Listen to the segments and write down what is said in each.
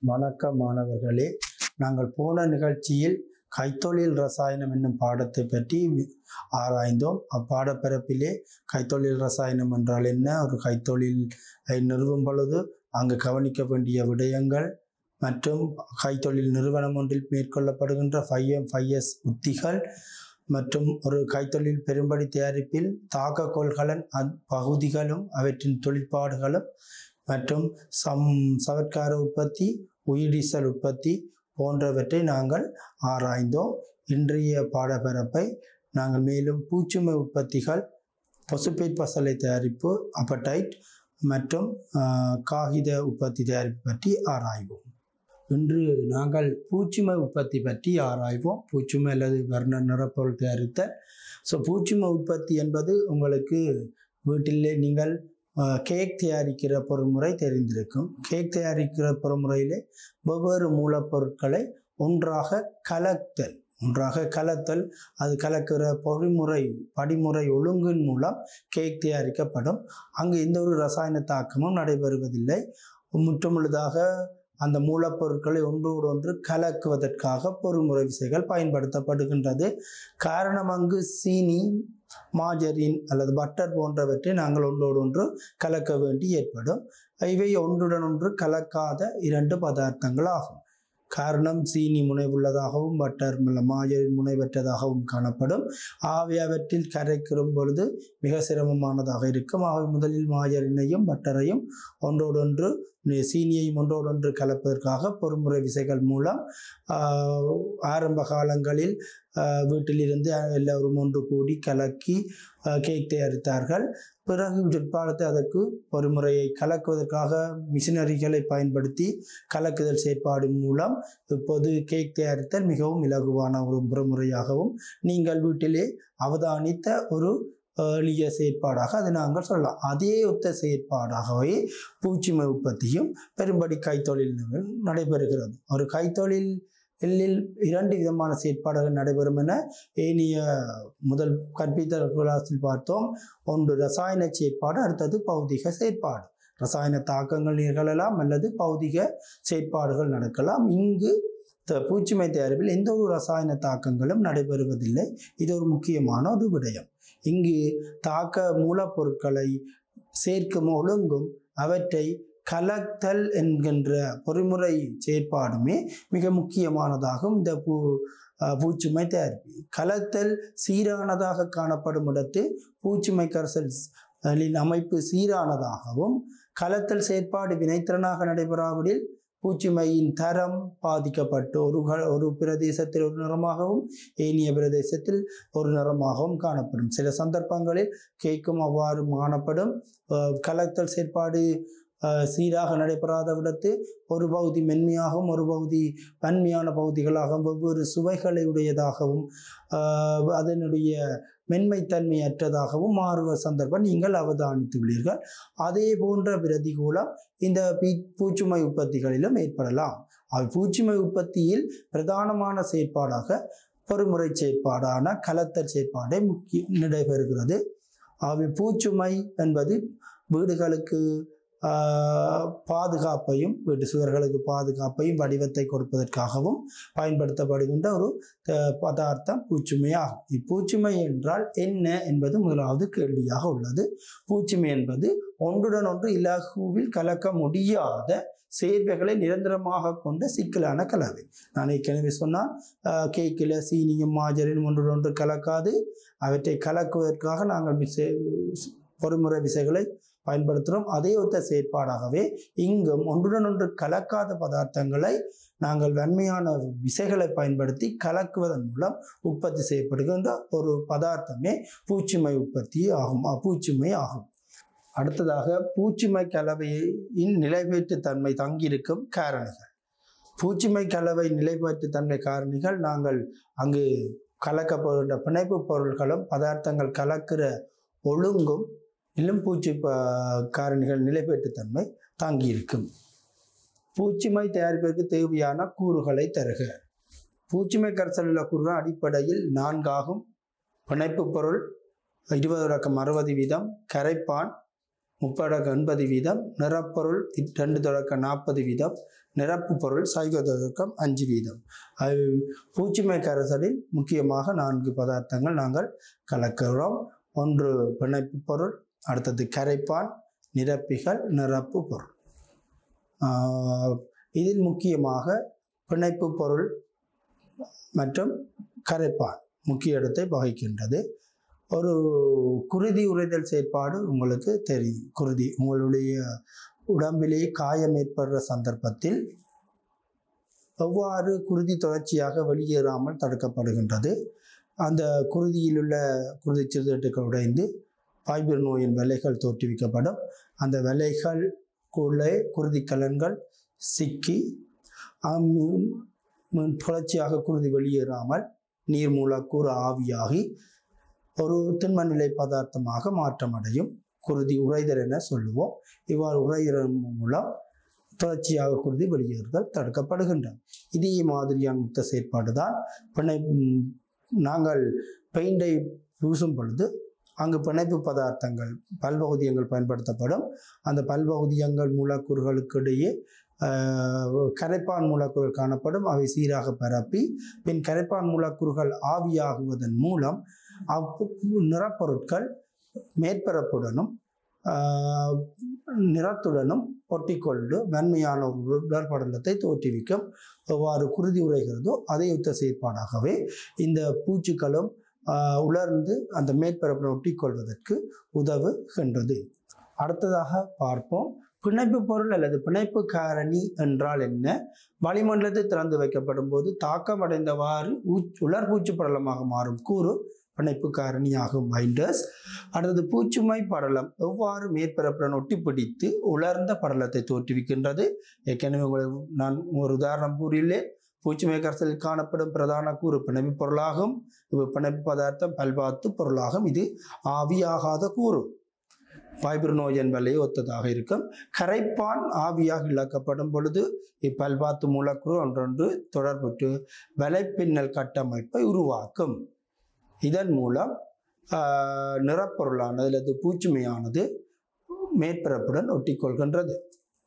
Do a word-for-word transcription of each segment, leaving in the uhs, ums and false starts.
வணக்கம் மாணவர்களே, நாங்கள் போன நிகழ்ச்சியில் கைத்தொழில் ரசாயனம் என்னும் பாடத்தை பற்றி ஆராய்ந்தோம். அப்பாடப்பிறப்பிலே கைத்தொழில் ரசாயனம் என்றால் என்ன, ஒரு கைத்தொழிலை நிறுவும் பொழுது அங்கு கவனிக்க வேண்டிய விடயங்கள் மற்றும் கைத்தொழில் நிறுவனம் ஒன்றில் மேற்கொள்ளப்படுகின்ற ஃபைவ் எம் ஃபைவ் எஸ் உத்திகள் மற்றும் ஒரு கைத்தொழில் பெரும்படி தயாரிப்பில் தாக்க கொள்கலன் பகுதிகளும் அவற்றின் தொழிற்பாடுகளும் மற்றும் சம் சவற்கார உற்பத்தி, உயிரிசல் உற்பத்தி போன்றவற்றை நாங்கள் ஆராய்ந்தோம். இன்றைய பாடப்பரப்பை நாங்கள் மேலும் பூச்சுமை உற்பத்திகள், பசுப்பயிர் பசலை தயாரிப்பு, அப்படைட் மற்றும் காகித உற்பத்தி தயாரிப்பு பற்றி ஆராய்வோம். இன்று நாங்கள் பூச்சுமை உற்பத்தி பற்றி ஆராய்வோம். பூச்சுமை அல்லது வர்ண நிறப்பொருள் தயாரித்தல். ஸோ பூச்சுமை உற்பத்தி என்பது உங்களுக்கு வீட்டிலே நீங்கள் கேக் தயாரிக்கிற பொறுமுறை தெரிந்திருக்கும். கேக் தயாரிக்கிற பொறுமுறையிலே வெவ்வேறு மூலப்பொருட்களை ஒன்றாக கலத்தல் ஒன்றாக கலத்தல் அது கலக்கிற பொறிமுறை படிமுறை ஒழுங்கின் மூலம் கேக் தயாரிக்கப்படும். அங்கு எந்த ஒரு ரசாயன தாக்கமும் நடைபெறுவதில்லை. முற்றுமுழுதாக அந்த மூலப்பொருட்களை ஒன்றோடு ஒன்று கலக்குவதற்காக பொறிமுறை விசைகள் பயன்படுத்தப்படுகின்றது. காரணம் அங்கு சீனி, மாஜரின் அல்லது பட்டர் போன்றவற்றை நாங்கள் ஒன்றோடு ஒன்று கலக்க வேண்டி ஏற்படும். இவை ஒன்றுடன் ஒன்று கலக்காத இரண்டு பதார்த்தங்கள் ஆகும். காரணம் சீனி முனைவுள்ளதாகவும் பட்டர் மாஜரின் முனைவற்றதாகவும் காணப்படும். ஆகவே அவற்றில் கரைக்கும் பொழுது மிக சிரமமானதாக இருக்கும். ஆகவே முதலில் மாஜரினையும் பட்டரையும் ஒன்றோடொன்று சீனியையும் ஒன்றோடொன்று கலப்பதற்காக பொறுமுறை விசைகள் மூலம் ஆரம்ப காலங்களில் வீட்டிலிருந்து எல்லோரும் ஒன்று கூடி கலக்கி கேக் தயாரித்தார்கள். பிறகு பிற்பாலத்தை அதற்கு பொறுமுறையை கலக்குவதற்காக மிஷினரிகளை பயன்படுத்தி கலக்குதல் செயற்பாடு மூலம் இப்போது கேக் தயாரித்தல் மிகவும் இலகுவான ஒரு முறையாகவும் நீங்கள் வீட்டிலே அவதானித்த ஒரு எளிய செயற்பாடாக அதை நாங்கள் சொல்லலாம். அதே ஒத்த செயற்பாடாகவே பூச்சுமை உற்பத்தியும் பெரும்படி கைத்தொழில் நடைபெறுகிறது. ஒரு கைத்தொழில் எல்லில் இரண்டு விதமான செயற்பாடுகள் நடைபெறும் என ஏனைய முதல் கற்பித்தல் கிளாஸில் பார்த்தோம். ஒன்று ரசாயன செயற்பாடு, அடுத்தது பௌதிக செயற்பாடு. ரசாயன தாக்கங்கள் நிகழலாம் அல்லது பௌதிக செயற்பாடுகள் நடக்கலாம். இங்கு பூச்சுமை தயாரிப்பில் எந்த ஒரு ரசாயன தாக்கங்களும் நடைபெறுவதில்லை. இது ஒரு முக்கியமான ஒரு விடயம். இங்கு தாக்க மூலப்பொருட்களை சேர்க்கும் ஒழுங்கும் அவற்றை கலத்தல் என்கின்ற பொறிமுறை செயற்பாடுமே மிக முக்கியமானதாகும். இந்த பூ பூச்சுமை தயாரிப்பு கலத்தல் சீரானதாக காணப்படும் இடத்து பூச்சுமை கரைசலின் அமைப்பு சீரானதாகவும், கலத்தல் செயற்பாடு வினைத்திறனாக நடைபெறாவிடில் பூச்சுமையின் தரம் பாதிக்கப்பட்டு ஒரு ஒரு பிரதேசத்தில் ஒரு நிறமாகவும் ஏனைய பிரதேசத்தில் ஒரு நிறமாகவும் காணப்படும். சில சந்தர்ப்பங்களில் கேக்கும் அவ்வாறு காணப்படும். கலத்தல் செயற்பாடு சீராக நடைபெறாத விடத்து ஒரு பகுதி மென்மையாகவும் ஒரு பகுதி வன்மையான பகுதிகளாகவும் வெவ்வேறு சுவைகளை உடையதாகவும் அதனுடைய மென்மைத்தன்மையற்றதாகவும் மாறுவ சந்தர்ப்பம் நீங்கள் அவதானித்துள்ளீர்கள். அதே போன்ற பிரதிகூலம் இந்த பூச்சுமை உற்பத்திகளிலும் ஏற்படலாம். அவை பூச்சுமை உற்பத்தியில் பிரதானமான செயற்பாடாக பொறிமுறை செயற்பாடான கலத்தல் செயற்பாடே முக்கிய நடைபெறுகிறது. அவை பூச்சுமை என்பது வீடுகளுக்கு பாதுகாப்பையும் வீட்டு சுவர்களுக்கு பாதுகாப்பையும் வடிவத்தை கொடுப்பதற்காகவும் பயன்படுத்தப்படுகின்ற ஒரு பதார்த்தம் பூச்சுமை ஆகும். இப்பூச்சுமை என்றால் என்ன என்பது முதலாவது கேள்வியாக உள்ளது. பூச்சுமை என்பது ஒன்றுடன் ஒன்று இலகுவில் கலக்க முடியாத சேர்வைகளை நிரந்தரமாக கொண்ட சிக்கலான கலவை. நான் ஏற்கனவே சொன்னால் கேக்கில் சீனியும் மாஜரின் ஒன்றுடன் ஒன்று கலக்காது. அவற்றை கலக்குவதற்காக நாங்கள் பொறிமுறை விசைகளை பயன்படுத்துகிறோம். அதே ஒத்த செயற்பாடாகவே இங்கும் ஒன்றுடன் ஒன்று கலக்காத பதார்த்தங்களை நாங்கள் வன்மையான விசைகளை பயன்படுத்தி கலக்குவதன் மூலம் உற்பத்தி செய்யப்படுகின்ற ஒரு பதார்த்தமே பூச்சுமை உற்பத்தி ஆகும் பூச்சுமை ஆகும். அடுத்ததாக பூச்சுமை கலவையின் நிலைபெற்று தன்மை தங்கியிருக்கும் காரணிகள். பூச்சுமை கலவை நிலைபெற்று தன்மை காரணிகள் நாங்கள் அங்கு கலக்கப்படுகின்ற பிணைப்பு பொருட்களும் பதார்த்தங்கள் கலக்கிற ஒழுங்கும் இன்னும் பூச்சி காரணிகள் நிலைபெற்று தன்மை தாங்கியிருக்கும். பூச்சுமை தயாரிப்பதற்கு தேவையான கூறுகளை தருக. பூச்சுமை கரைசல் உள்ள கூறுகள் அடிப்படையில் நான்காகும். பிணைப்பு பொருள் இருபது தொடக்கம் அறுபது வீதம், கரைப்பான் முப்பது தொடக்கம் எண்பது வீதம், நிறப்பொருள் ரெண்டு தொடக்கம் நாற்பது வீதம், நிரப்பு பொருள் சைவதற்கம் அஞ்சு வீதம். பூச்சிமை கரைசலில் முக்கியமாக நான்கு பதார்த்தங்கள் நாங்கள் கலக்கிறோம். ஒன்று பிணைப்பு பொருள், அடுத்தது கரைப்பான், நிரப்பிகள், நிரப்பு பொருள். இதில் முக்கியமாக பிணைப்பு பொருள் மற்றும் கரைப்பான் முக்கிய இடத்தை வகிக்கின்றது. ஒரு குருதி உறைதல் செயற்பாடு உங்களுக்கு தெரியும். குருதி உங்களுடைய உடம்பிலேயே காயம் ஏற்படுற சந்தர்ப்பத்தில் எவ்வாறு குருதி தொடர்ச்சியாக வெளியேறாமல் தடுக்கப்படுகின்றது. அந்த குருதியில் உள்ள குருதி சிறுதட்டுகள் உடைந்து பாய்பிர் நோயின் விலைகள் தோற்றுவிக்கப்படும். அந்த விலைகளுக்குள்ளே குருதி கலன்கள் சிக்கி தொடர்ச்சியாக குருதி வெளியேறாமல் நீர் மூலக்கூறு ஆவியாகி ஒரு திண்ம நிலை பதார்த்தமாக மாற்றமடையும். குருதி உறைதல் என சொல்லுவோம். இவ்வாறு உறைதல் மூலம் தொடர்ச்சியாக குருதி வெளியேறுதல் தடுக்கப்படுகின்றன. இதே மாதிரியான முத்த செயற்பாடு தான் பிணை நாங்கள் பெயிண்டை பூசும் பொழுது அங்கு பிணைப்பு பதார்த்தங்கள் பல்பகுதியங்கள் பயன்படுத்தப்படும். அந்த பல்பகுதியங்கள் மூலக்கூறுகளுக்கு இடையே கரைப்பான் மூலக்கூறுகள் காணப்படும். அவை சீராக பரப்பி பின் கரைப்பான் மூலக்கூறுகள் ஆவியாகுவதன் மூலம் அவ் நிறப்பொருட்கள் மேற்பரப்புடனும் நிறத்துடனும் ஒட்டிக்கொண்டு வன்மையான ஒரு உடற்படலத்தை தோற்றுவிக்கும். எவ்வாறு குருதி உறைகிறதோ அதே யுத்த செயற்பாடாகவே இந்த பூச்சிகளும் உலர்ந்து அந்த மேற்பரப்புடன் ஒட்டிக்கொள்வதற்கு உதவுகின்றது. அடுத்ததாக பார்ப்போம், பிணைப்பு பொருள் அல்லது பிணைப்பு காரணி என்றால் என்ன? வளிமண்டலத்தில் திறந்து வைக்கப்படும் போது தாக்கமடைந்தவாறு உலர் பூச்சி படலமாக மாறும் கூறு பிணைப்பு காரணியாகும். வைண்டர்ஸ். அடுத்தது பூச்சுமை படலம் எவ்வாறு மேற்பரப்புடன் ஒட்டி பிடித்து உலர்ந்த படலத்தை தோற்றுவிக்கின்றது. ஏற்கனவே உங்களுக்கு நான் ஒரு உதாரணம் கூறியுள்ளேன். பூச்சிமை கரைசலில் காணப்படும் பிரதான கூறு பிணைப்பு பொருளாகும். பிணைப்பு பதார்த்தம் பல்பாத்து பொருளாகும். இது ஆவியாகாத கூறு பாய்பிர் நோயின் வலையை ஒத்ததாக இருக்கும். கரைப்பான் ஆவியாக இழக்கப்படும் பொழுது இப்பல்பாத்து மூலக்கூறு ஒன்றொன்று தொடர்புற்று வலைப்பின்னல் கட்டமைப்பை உருவாக்கும். இதன் மூலம் நிறப்பொருளானது அல்லது பூச்சுமையானது மேற்பரப்புடன் ஒட்டிக்கொள்கின்றது.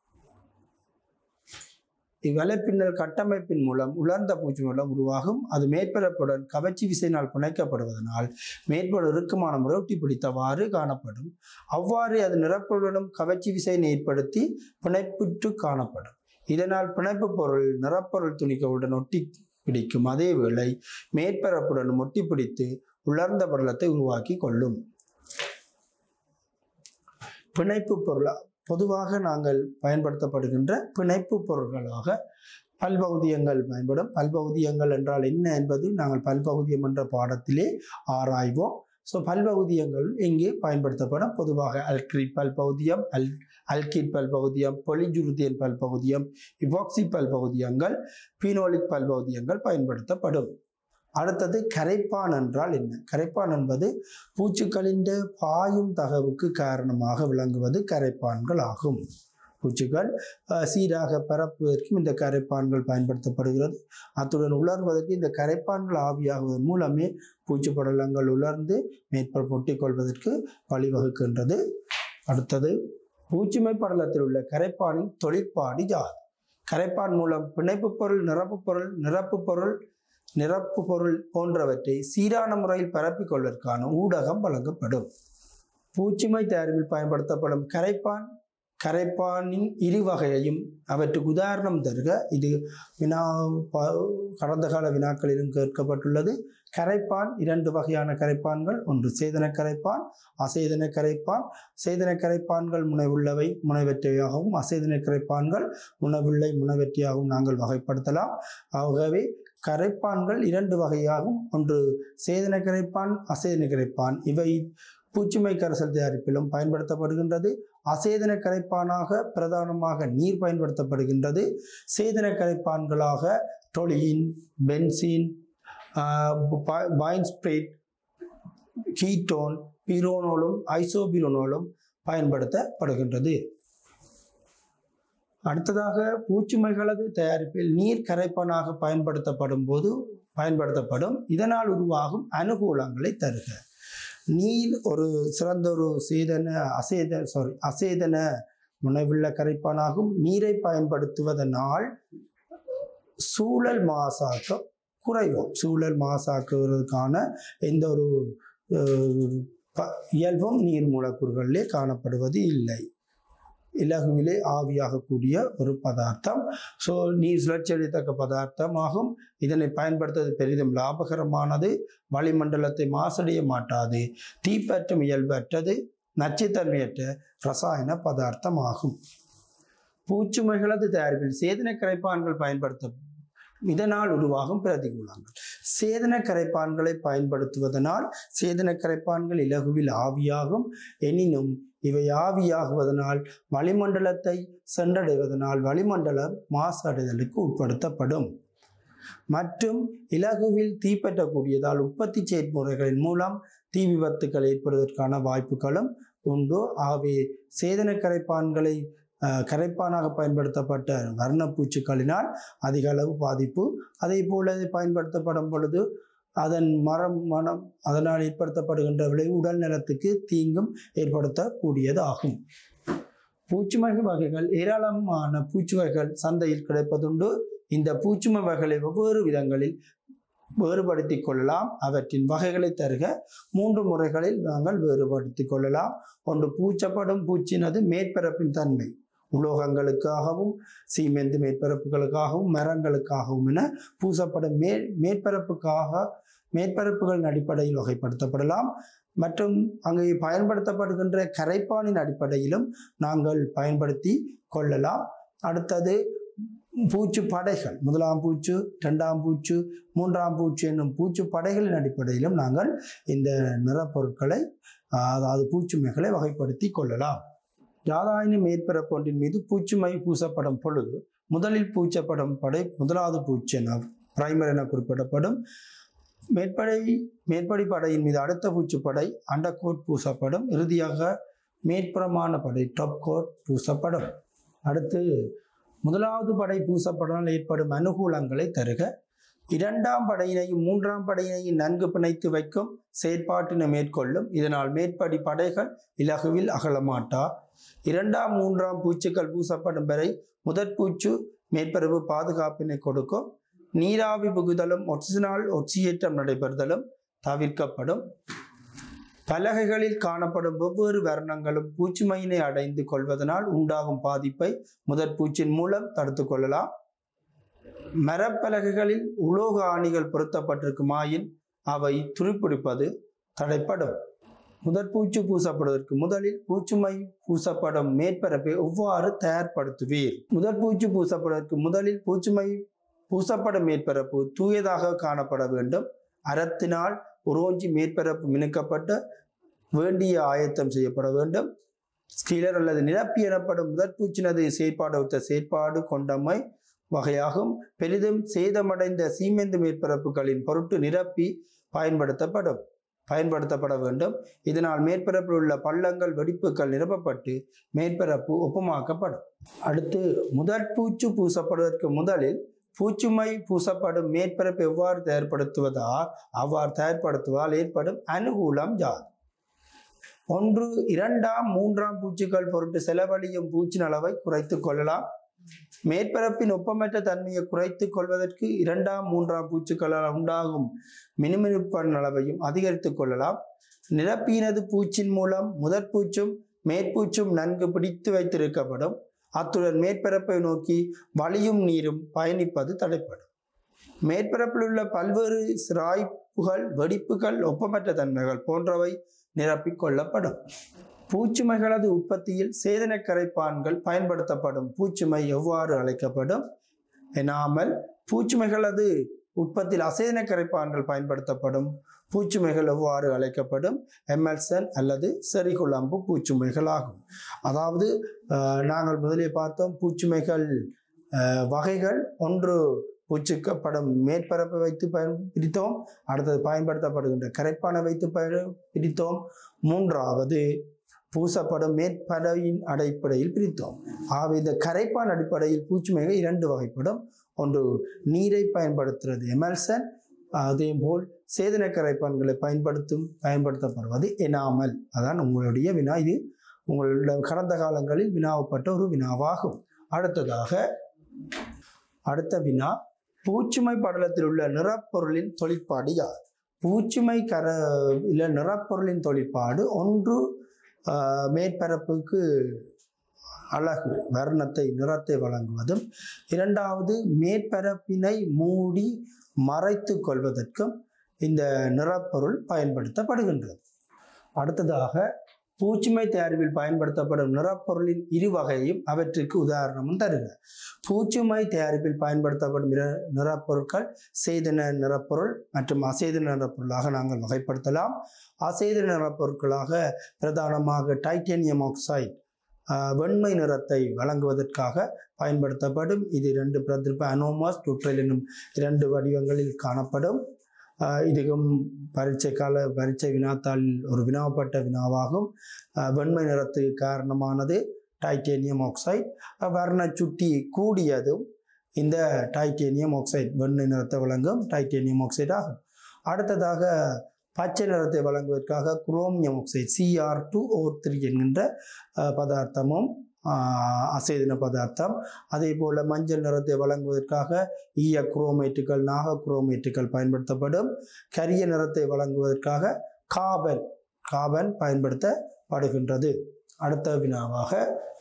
இவ்வலைப்பின்னல் கட்டமைப்பின் மூலம் உலர்ந்த பூச்சி மூலம் உருவாகும். அது மேற்பரப்புடன் கவர்ச்சி விசையினால் பிணைக்கப்படுவதனால் மேற்பட இறுக்கமான முறை ஒட்டி பிடித்தவாறு காணப்படும். அவ்வாறு அது நிறப்பொருளுடன் கவர்ச்சி விசையை ஏற்படுத்தி பிணைப்புற்று காணப்படும். இதனால் பிணைப்பு பொருள் நிறப்பொருள் துணிகளுடன் ஒட்டி பிடிக்கும். அதே வேளை மேற்பரப்புடன் ஒட்டி பிடித்து உலர்ந்த படலத்தை உருவாக்கி கொள்ளும். பிணைப்பு பொருள் பொதுவாக நாங்கள் பயன்படுத்தப்படுகின்ற பிணைப்பு பொருட்களாக பல்பகுதியங்கள் பயன்படும். பல்பகுதியங்கள் என்றால் என்ன என்பது நாங்கள் பல்பகுதியம் என்ற பாடத்திலே ஆராய்வோம். ஸோ பல்பகுதியங்கள் இங்கே பயன்படுத்தப்படும். பொதுவாக அல்கிரிட் பல்பகுதியம், அல் அல்கிட் பல்பகுதியம், பொலிஜுருதியன் பல்பகுதியம், இவாக்சி பல்பகுதியங்கள், பீனோலிக் பல்பகுதியங்கள் பயன்படுத்தப்படும். அடுத்தது கரைப்பான் என்றால் என்ன? கரைப்பான் என்பது பூச்சிகளின் பாயும் தகவுக்கு காரணமாக விளங்குவது கரைப்பான்கள் ஆகும். பூச்சிகள் சீராக பரப்புவதற்கும் இந்த கரைப்பான்கள் பயன்படுத்தப்படுகிறது. அத்துடன் உலர்வதற்கு இந்த கரைப்பான்கள் ஆவியாகுவதன் மூலமே பூச்சி படலங்கள் உலர்ந்து மேற்பரப்பு ஒட்டிக் கொள்வதற்கு வழிவகுக்கின்றது. அடுத்தது பூச்சிமை படலத்தில் உள்ள கரைப்பானின் தொழிற்பாடு யாது? கரைப்பான் மூலம் பிணைப்பு பொருள், நிரப்பு பொருள், நிரப்பு பொருள் நிரப்பு பொருள் போன்றவற்றை சீரான முறையில் பரப்பிக் கொள்வதற்கான ஊடகம் வழங்கப்படும். பூச்சிமை தயாரிப்பில் பயன்படுத்தப்படும் கரைப்பான் கரைப்பானின் இரு வகையையும் அவற்றுக்கு உதாரணம் தருக. இது வினா கடந்த கால வினாக்களிலும் கேட்கப்பட்டுள்ளது. கரைப்பான் இரண்டு வகையான கரைப்பான்கள். ஒன்று சேதன கரைப்பான், அசேதன கரைப்பான். சேதன கரைப்பான்கள் முனைவுள்ளவை முனைவற்றையாகவும், அசேதன கரைப்பான்கள் முனைவுள்ளை முனைவற்றையாகவும் நாங்கள் வகைப்படுத்தலாம். ஆகவே கரைப்பான்கள் இரண்டு வகையாகும். ஒன்று சேதன கரைப்பான், அசேதன கரைப்பான். இவை பூச்சிமை கரைசல் தயாரிப்பிலும் பயன்படுத்தப்படுகின்றது. அசேதன கரைப்பானாக பிரதானமாக நீர் பயன்படுத்தப்படுகின்றது. சேதன கரைப்பான்களாக டொலியின், பென்சீன், வைன்ஸ்பிரிட், கீட்டோன், பிரோனோலும் ஐசோபிரோனோலும் பயன்படுத்தப்படுகின்றது. அடுத்ததாக பூச்சிமைகளது தயாரிப்பில் நீர் கரைப்பானாக பயன்படுத்தப்படும் போது பயன்படுத்தப்படும். இதனால் உருவாகும் அனுகூலங்களை தருக. நீர் ஒரு சிறந்த ஒரு சேதன அசேத சாரி அசேதன முனைவுள்ள கரைப்பானாகும். நீரை பயன்படுத்துவதனால் சூழல் மாசாக்கம் குறையும். சூழல் மாசாக்குவதற்கான எந்த ஒரு இயல்பும் நீர் மூலக்கூறுகளிலே காணப்படுவது இல்லை. இலகுவிலே ஆவியாகக்கூடிய ஒரு பதார்த்தம். ஸோ நீர் சுழற்சியடையத்தக்க பதார்த்தமாகும். இதனை பயன்படுத்துவது பெரிதும் லாபகரமானது. வளிமண்டலத்தை மாசடைய மாட்டாது. தீப்பற்றும் இயல்பற்றது. நச்சுத்தன்மையற்ற ரசாயன பதார்த்தம் ஆகும். பூச்சுமைகளது தயாரிப்பில் சேதன கரைப்பான்கள் பயன்படுத்த இதனால் உருவாகும் பிரதிகூலங்கள். சேதன கரைப்பான்களை பயன்படுத்துவதனால் சேதன கரைப்பான்கள் இலகுவில் ஆவியாகும். எனினும் இவை ஆவியாகுவதனால் வளிமண்டலத்தை சென்றடைவதனால் வளிமண்டலம் மாசடைதலுக்கு உட்படுத்தப்படும். மற்றும் இலகுவில் தீப்பற்றக்கூடியதால் உற்பத்தி செயற்முறைகளின் மூலம் தீ விபத்துக்கள் ஏற்படுவதற்கான வாய்ப்புகளும் உண்டு. ஆகவே சேதன கரைப்பான்களை கரைப்பானாக பயன்படுத்தப்பட்ட வர்ணப்பூச்சுக்களினால் அதிக அளவு பாதிப்பு. அதே போல பயன்படுத்தப்படும் பொழுது அதன் மரம் மனம் அதனால் ஏற்படுத்தப்படுகின்ற விளைவு உடல் நலத்துக்கு தீங்கும் ஏற்படுத்தக்கூடியது ஆகும். பூச்சுமை வகைகள் ஏராளமான பூச்சி வகைகள் சந்தையில் கிடைப்பதுண்டு. இந்த பூச்சுமை வகைகளை வெவ்வேறு விதங்களில் வேறுபடுத்தி கொள்ளலாம். அவற்றின் வகைகளை தருக மூன்று முறைகளில் நாங்கள் வேறுபடுத்தி கொள்ளலாம். ஒன்று, பூச்சப்படும் பூச்சினது மேற்பரப்பின் தன்மை உலோகங்களுக்காகவும் சீமெந்து மேற்பரப்புகளுக்காகவும் மரங்களுக்காகவும் என பூசப்படும் மே மேற்பரப்புக்காக மேற்பரப்புகளின் அடிப்படையில் வகைப்படுத்தப்படலாம். மற்றும் அங்கே பயன்படுத்தப்படுகின்ற கரைப்பானின் அடிப்படையிலும் நாங்கள் பயன்படுத்தி கொள்ளலாம். அடுத்தது பூச்சு படைகள். முதலாம் பூச்சு, இரண்டாம் பூச்சு, மூன்றாம் பூச்சு என்னும் பூச்சு படைகளின் அடிப்படையிலும் நாங்கள் இந்த நிறப்பொருட்களை அதாவது பூச்சுமைகளை வகைப்படுத்தி கொள்ளலாம். யாதாயின மேற்பரப்பு ஒன்றின் மீது பூச்சுமை பூசப்படும் பொழுது முதலில் பூச்சப்படும் படை முதலாவது பூச்சு என பிரைமர் என குறிப்பிடப்படும். மேற்படை மேற்படி படையின் மீது அடுத்த பூச்சு படை அண்டர் கோட் பூசப்படும். இறுதியாக மேற்புறமான படை டாப் கோட் பூசப்படும். அடுத்து முதலாவது படை பூசப்படால் ஏற்படும் அனுகூலங்களை தருக. இரண்டாம் படையினையும் மூன்றாம் படையினையும் நன்கு பிணைத்து வைக்கும் செயற்பாட்டினை மேற்கொள்ளும். இதனால் மேற்படி படைகள் இலகுவில் அகலமாட்டா. இரண்டாம் மூன்றாம் பூச்சுக்கள் பூசப்படும் வரை முதற் பூச்சு மேற்பரப்பு பாதுகாப்பினை கொடுக்கும். நீராவி புகுதலும் ஒட்சிஜனால் ஒட்சியேற்றம் நடைபெறுதலும் தவிர்க்கப்படும். பலகைகளில் காணப்படும் வெவ்வேறு வர்ணங்களும் பூச்சுமையினை அடைந்து கொள்வதனால் உண்டாகும் பாதிப்பை முதற் பூச்சின் மூலம் தடுத்து கொள்ளலாம். மரப்பலகைகளில் உலோக ஆணிகள் பொருத்தப்பட்டிருக்குமாயின் அவை துருப்பிடிப்பது தடைப்படும். முதற் பூச்சு பூசப்படுவதற்கு முதலில் பூச்சுமை பூசப்படும் மேற்பரப்பை எவ்வாறு தயார்படுத்துவீர்? முதற் பூச்சு பூசப்படுவதற்கு முதலில் பூச்சுமை பூசப்படும் மேற்பரப்பு தூயதாக காணப்பட வேண்டும். அரத்தினால் உரோஞ்சி மேற்பரப்பு மினுக்கப்பட்டு வேண்டிய ஆயத்தம் செய்யப்பட வேண்டும். ஸ்கிலர் அல்லது நிரப்பி எனப்படும் முதற் பூச்சினது செயற்பாடு ஒத்த செயற்பாடு கொண்டமை வகையாகும். பெரிதும் சேதமடைந்த சீமெந்து மேற்பரப்புகளின் பொருட்டு நிரப்பி பயன்படுத்தப்படும் பயன்படுத்தப்பட வேண்டும். இதனால் மேற்பரப்பில் உள்ள பள்ளங்கள் வெடிப்புகள் நிரப்பப்பட்டு மேற்பரப்பு ஒப்பமாக்கப்படும். அடுத்து முதற் பூச்சு பூசப்படுவதற்கு முதலில் பூச்சுமை பூசப்படும் மேற்பரப்பு எவ்வாறு தயார்படுத்துவதால் அவ்வாறு தயார்படுத்துவதால் ஏற்படும் அனுகூலம் யாது? ஒன்று, இரண்டாம் மூன்றாம் பூச்சுக்கள் பொருட்டு செலவழியும் பூச்சின் அளவை குறைத்து கொள்ளலாம். மேற்பரப்பின் ஒப்பமற்ற தன்மையை குறைத்து கொள்வதற்கு இரண்டாம் மூன்றாம் பூச்சுக்களால் உண்டாகும் மினுமினுப்பன் அளவையும் அதிகரித்துக் கொள்ளலாம். நிரப்பினது பூச்சின் மூலம் முதற் பூச்சும் மேற்பூச்சும் நன்கு பிடித்து வைத்திருக்கப்படும். அத்துடன் மேற்பரப்பை நோக்கி வலியும் நீரும் பயணிப்பது தடைப்படும். மேற்பரப்பில் உள்ள பல்வேறு சிராய்ப்புகள் வெடிப்புகள் ஒப்பமற்ற தன்மைகள் போன்றவை நிரப்பிக் கொள்ளப்படும். பூச்சுமைகளது உற்பத்தியில் சேதன கரைப்பான்கள் பயன்படுத்தப்படும். பூச்சுமை எவ்வாறு அழைக்கப்படும்? எனாமல் பூச்சுமைகளது உற்பத்தியில் அசேதன கரைப்பான்கள் பயன்படுத்தப்படும். பூச்சுமைகள் எவ்வாறு அழைக்கப்படும்? எம்எல்சன் அல்லது செரிகுழம்பு பூச்சுமைகள் ஆகும். அதாவது நாங்கள் முதலே பார்த்தோம் பூச்சுமைகள் வகைகள். ஒன்று, பூச்சுக்கப்படும் மேற்பரப்பை வைத்து பயன் பிரித்தோம். அடுத்தது பயன்படுத்தப்படுகின்ற கரைப்பானை வைத்து பயன் பிரித்தோம். மூன்றாவது பூசப்படும் மேற்படையின் அடிப்படையில் பிரித்தோம். ஆகவே இந்த கரைப்பான் அடிப்படையில் பூச்சுமைகள் இரண்டு வகைப்படும். ஒன்று நீரை பயன்படுத்துறது எமல்சன், அதே போல் சேதன கரைப்பான்களை பயன்படுத்தும் பயன்படுத்தப்படுவது எனாமல். அதான் உங்களுடைய வினா. இது உங்களோட கடந்த காலங்களில் வினாவப்பட்ட ஒரு வினாவாகும். அடுத்ததாக அடுத்த வினா, பூச்சுமை படலத்தில் உள்ள நிறப்பொருளின் தொழிற்பாடு யார்? பூச்சுமை கர இல்லை நிறப்பொருளின் தொழிற்பாடு ஒன்று மேற்பரப்புக்கு அழகு வர்ணத்தை நிறத்தை வழங்குவதும், இரண்டாவது மேற்பரப்பினை மூடி மறைத்து கொள்வதற்கும் இந்த நிறப்பொருள் பயன்படுத்தப்படுகின்றது. அடுத்ததாக பூச்சுமை தயாரிப்பில் பயன்படுத்தப்படும் நிறப்பொருளின் இரு வகையும் அவற்றுக்கு உதாரணமும் தருக. பூச்சுமை தயாரிப்பில் பயன்படுத்தப்படும் நிறப்பொருட்கள் சேதன நிறப்பொருள் மற்றும் அசேதன நிறப்பொருளாக நாங்கள் வகைப்படுத்தலாம். அசேதன நிறப்பொருட்களாக பிரதானமாக டைட்டேனியம் ஆக்சைடு வெண்மை நிறத்தை வழங்குவதற்காக பயன்படுத்தப்படும். இது இரண்டு பிரதிப அனோமாஸ் டூட்ரல் என்னும் இரண்டு வடிவங்களில் காணப்படும். இதுவும் பரீட்சை கால பரீட்சை வினாத்தாளில் ஒரு வினாவப்பட்ட வினாவாகும். வெண்மை நிறத்துக்கு காரணமானது டைட்டேனியம் ஆக்சைடு. வர்ண சுட்டி கூடியதும் இந்த டைட்டேனியம் ஆக்சைடு வெண்மை நிறத்தை வழங்கும் டைட்டேனியம் ஆக்சைடு ஆகும். அடுத்ததாக பச்சை நிறத்தை வழங்குவதற்காக chromium oxide C R two O three என்கின்ற பதார்த்தமும் அசேதன பதார்த்தம். அதே போல மஞ்சள் நிறத்தை வழங்குவதற்காக ஈய குரோமேட்டுகள் நாக குரோமேட்டுகள் பயன்படுத்தப்படும். கரிய நிறத்தை வழங்குவதற்காக காபன் காபன் பயன்படுத்தப்படுகின்றது. அடுத்த வினாவாக,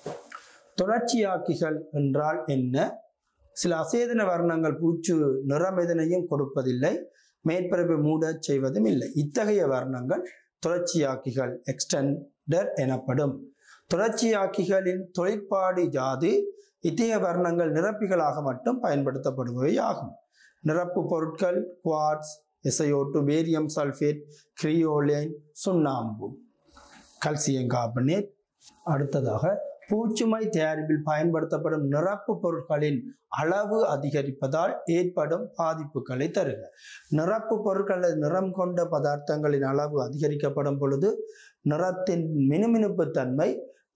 தொடர்ச்சியாக்கிகள் என்றால் என்ன? சில அசேதன வர்ணங்கள் பூச்சு நிறம் எதனையும் கொடுப்பதில்லை, மேற்பரப்பை மூட செய்வதும் இல்லை. இத்தகைய வர்ணங்கள் தொடர்ச்சியாக்கிகள் எக்ஸ்டெண்டர் எனப்படும். தொடர்ச்சியாக்கிகளின் தொழிற்பாடு யாது? இத்தகைய வர்ணங்கள் நிரப்பிகளாக மட்டும் பயன்படுத்தப்படுபவை ஆகும். நிரப்பு பொருட்கள் குவார்ட்ஸ், எஸ்ஐஓ2, பேரியம் சல்ஃபேட், கிரியோலைன், சுண்ணாம்பு, கல்சியம் கார்பனேட். அடுத்ததாக பூச்சுமை தயாரிப்பில் பயன்படுத்தப்படும் நிரப்பு பொருட்களின் அளவு அதிகரிப்பதால் ஏற்படும் பாதிப்புகளை தருக. நிரப்பு பொருட்களை நிறம் கொண்ட பதார்த்தங்களின் அளவு அதிகரிக்கப்படும் பொழுது நிறத்தின் மினுமினுப்பு தன்மை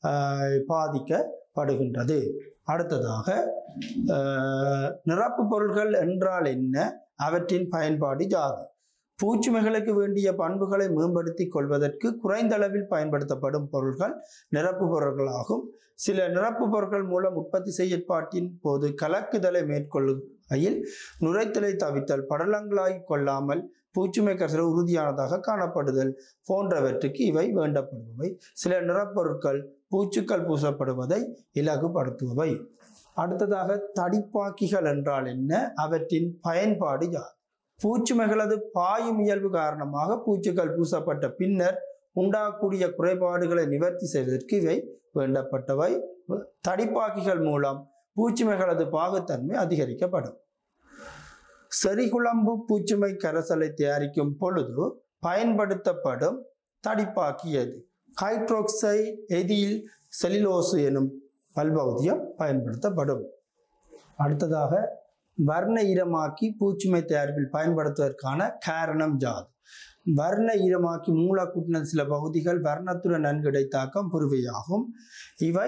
பாதிக்கப்படுகின்றது. அடுத்ததாக நிரப்பு பொருட்கள் என்றால் என்ன? அவற்றின் பயன்பாடு யாது? பூச்சுமைகளுக்கு வேண்டிய பண்புகளை மேம்படுத்தி கொள்வதற்கு குறைந்த அளவில் பயன்படுத்தப்படும் பொருட்கள் நிரப்பு பொருட்களாகும். சில நிரப்பு பொருட்கள் மூலம் உற்பத்தி செயற்பாட்டின் போது கலக்குதலை மேற்கொள்ளுகையில் நுரைத்தலை தவித்தல், படலங்களாய் கொள்ளாமல் பூச்சுமை கரைசல் உறுதியானதாக காணப்படுதல் போன்றவற்றுக்கு இவை வேண்டப்படுபவை. சில நிறப்பொருட்கள் பூச்சுக்கள் பூசப்படுவதை இலகுபடுத்துபவை. அடுத்ததாக தடிப்பாக்கிகள் என்றால் என்ன? அவற்றின் பயன்பாடு யார்? பூச்சுமைகளது பாயும் இயல்பு காரணமாக பூச்சுக்கள் பூசப்பட்ட பின்னர் உண்டாகக்கூடிய குறைபாடுகளை நிவர்த்தி செய்வதற்கு இவை வேண்டப்பட்டவை. தடிப்பாக்கிகள் மூலம் பூச்சுமைகளது பாகுத்தன்மை அதிகரிக்கப்படும். செறிகுழம்பு பூச்சுமை கரைசலை தயாரிக்கும் பொழுது பயன்படுத்தப்படும் தடிப்பாக்கி எது? ஹைட்ரோக்சைடு எதில் செல்லுலோசு எனும் பல்பகுதியம் பயன்படுத்தப்படும். அடுத்ததாக வர்ண ஈரமாக்கி பூச்சுமை தயாரிப்பில் பயன்படுத்துவதற்கான காரணம் யாது? வர்ண ஈரமாக்கி மூலக்கூட்டின சில பகுதிகள் வர்ணத்துடன் நன்கு இடைத்தாக்கம் புரிவையாகும். இவை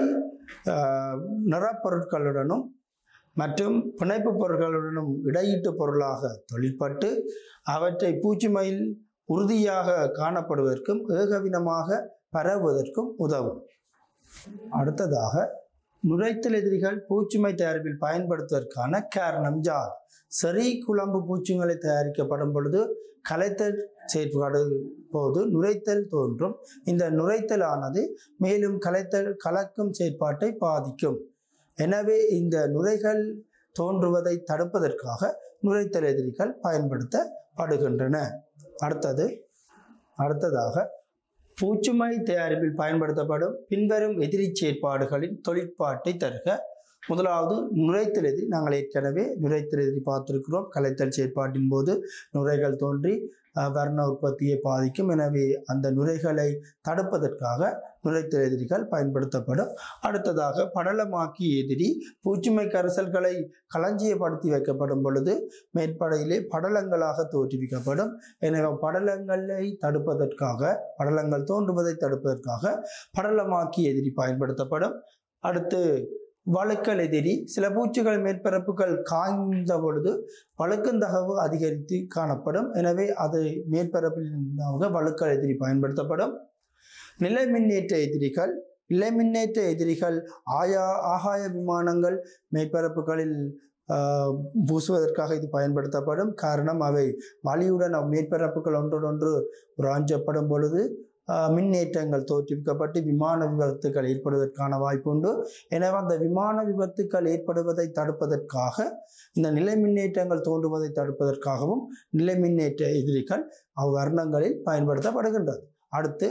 நிறப்பொருட்களுடனும் மற்றும் பிணைப்பு பொருட்களுடனும் இடையீட்டு பொருளாக தொழிற்பட்டு அவற்றை பூச்சுமையில் உறுதியாக காணப்படுவதற்கும் ஏகவினமாக பரவுவதற்கும் உதவும். அடுத்ததாக நுரைத்தல் எதிரிகள் பூச்சுமை தயாரிப்பில் பயன்படுத்துவதற்கான காரணம் யாது? சரி குழம்பு பூச்சுங்களை தயாரிக்கப்படும் பொழுது கலைத்தல் செயற்பாடு போது நுரைத்தல் தோன்றும். இந்த நுரைத்தல் ஆனது மேலும் கலைத்தல் கலக்கும் செயற்பாட்டை பாதிக்கும். எனவே இந்த நுரைகள் தோன்றுவதை தடுப்பதற்காக நுரைத்தல் எதிரிகள் பயன்படுத்தப்படுகின்றன. அடுத்தது அடுத்ததாக பூச்சுமை தயாரிப்பில் பயன்படுத்தப்படும் பின்வரும் எதிரி செயற்பாடுகளின் தொழிற்பாட்டை தருக. முதலாவது நுரைத்தல் எதிரி. நாங்கள் ஏற்கனவே நுரைத்தல் எதிரி பார்த்திருக்கிறோம். கலைத்தல் செயற்பாட்டின் போது நுரைகள் தோன்றி வர்ண உற்பத்தியை பாதிக்கும். எனவே அந்த நுரைகளை தடுப்பதற்காக நுரைத்தல் எதிரிகள் பயன்படுத்தப்படும். அடுத்ததாக படலமாக்கி எதிரி. பூச்சுமை கரைசல்களை களஞ்சியப்படுத்தி வைக்கப்படும் பொழுது மேற்படையிலே படலங்களாக தோற்றுவிக்கப்படும். எனவே படலங்களை தடுப்பதற்காக படலங்கள் தோன்றுவதை தடுப்பதற்காக படலமாக்கி எதிரி பயன்படுத்தப்படும். அடுத்து வழுக்கல் எதிரி. சில பூச்சிகள் மேற்பரப்புகள் காய்ந்த பொழுது வழுக்குந்தகவு அதிகரித்து காணப்படும். எனவே அது மேற்பரப்பில் வழுக்கல் எதிரி பயன்படுத்தப்படும். நிலை மின்னேற்ற எதிரிகள். நிலைமின்னேற்ற எதிரிகள் ஆயா ஆகாய விமானங்கள் மேற்பரப்புகளில் பூசுவதற்காக இது பயன்படுத்தப்படும். காரணம் அவை வலியுடன் மேற்பரப்புகள் ஒன்றொன்று உராஞ்சப்படும் பொழுது மின்னேற்றங்கள் தோற்றுவிக்கப்பட்டு விமான விபத்துக்கள் ஏற்படுவதற்கான வாய்ப்பு உண்டு. எனவே அந்த விமான விபத்துக்கள் ஏற்படுவதை தடுப்பதற்காக இந்த நிலை மின்னேற்றங்கள் தோன்றுவதை தடுப்பதற்காகவும் நிலை மின்னேற்ற எதிரிகள் அவ்வர்ணங்களில் பயன்படுத்தப்படுகின்றது. அடுத்து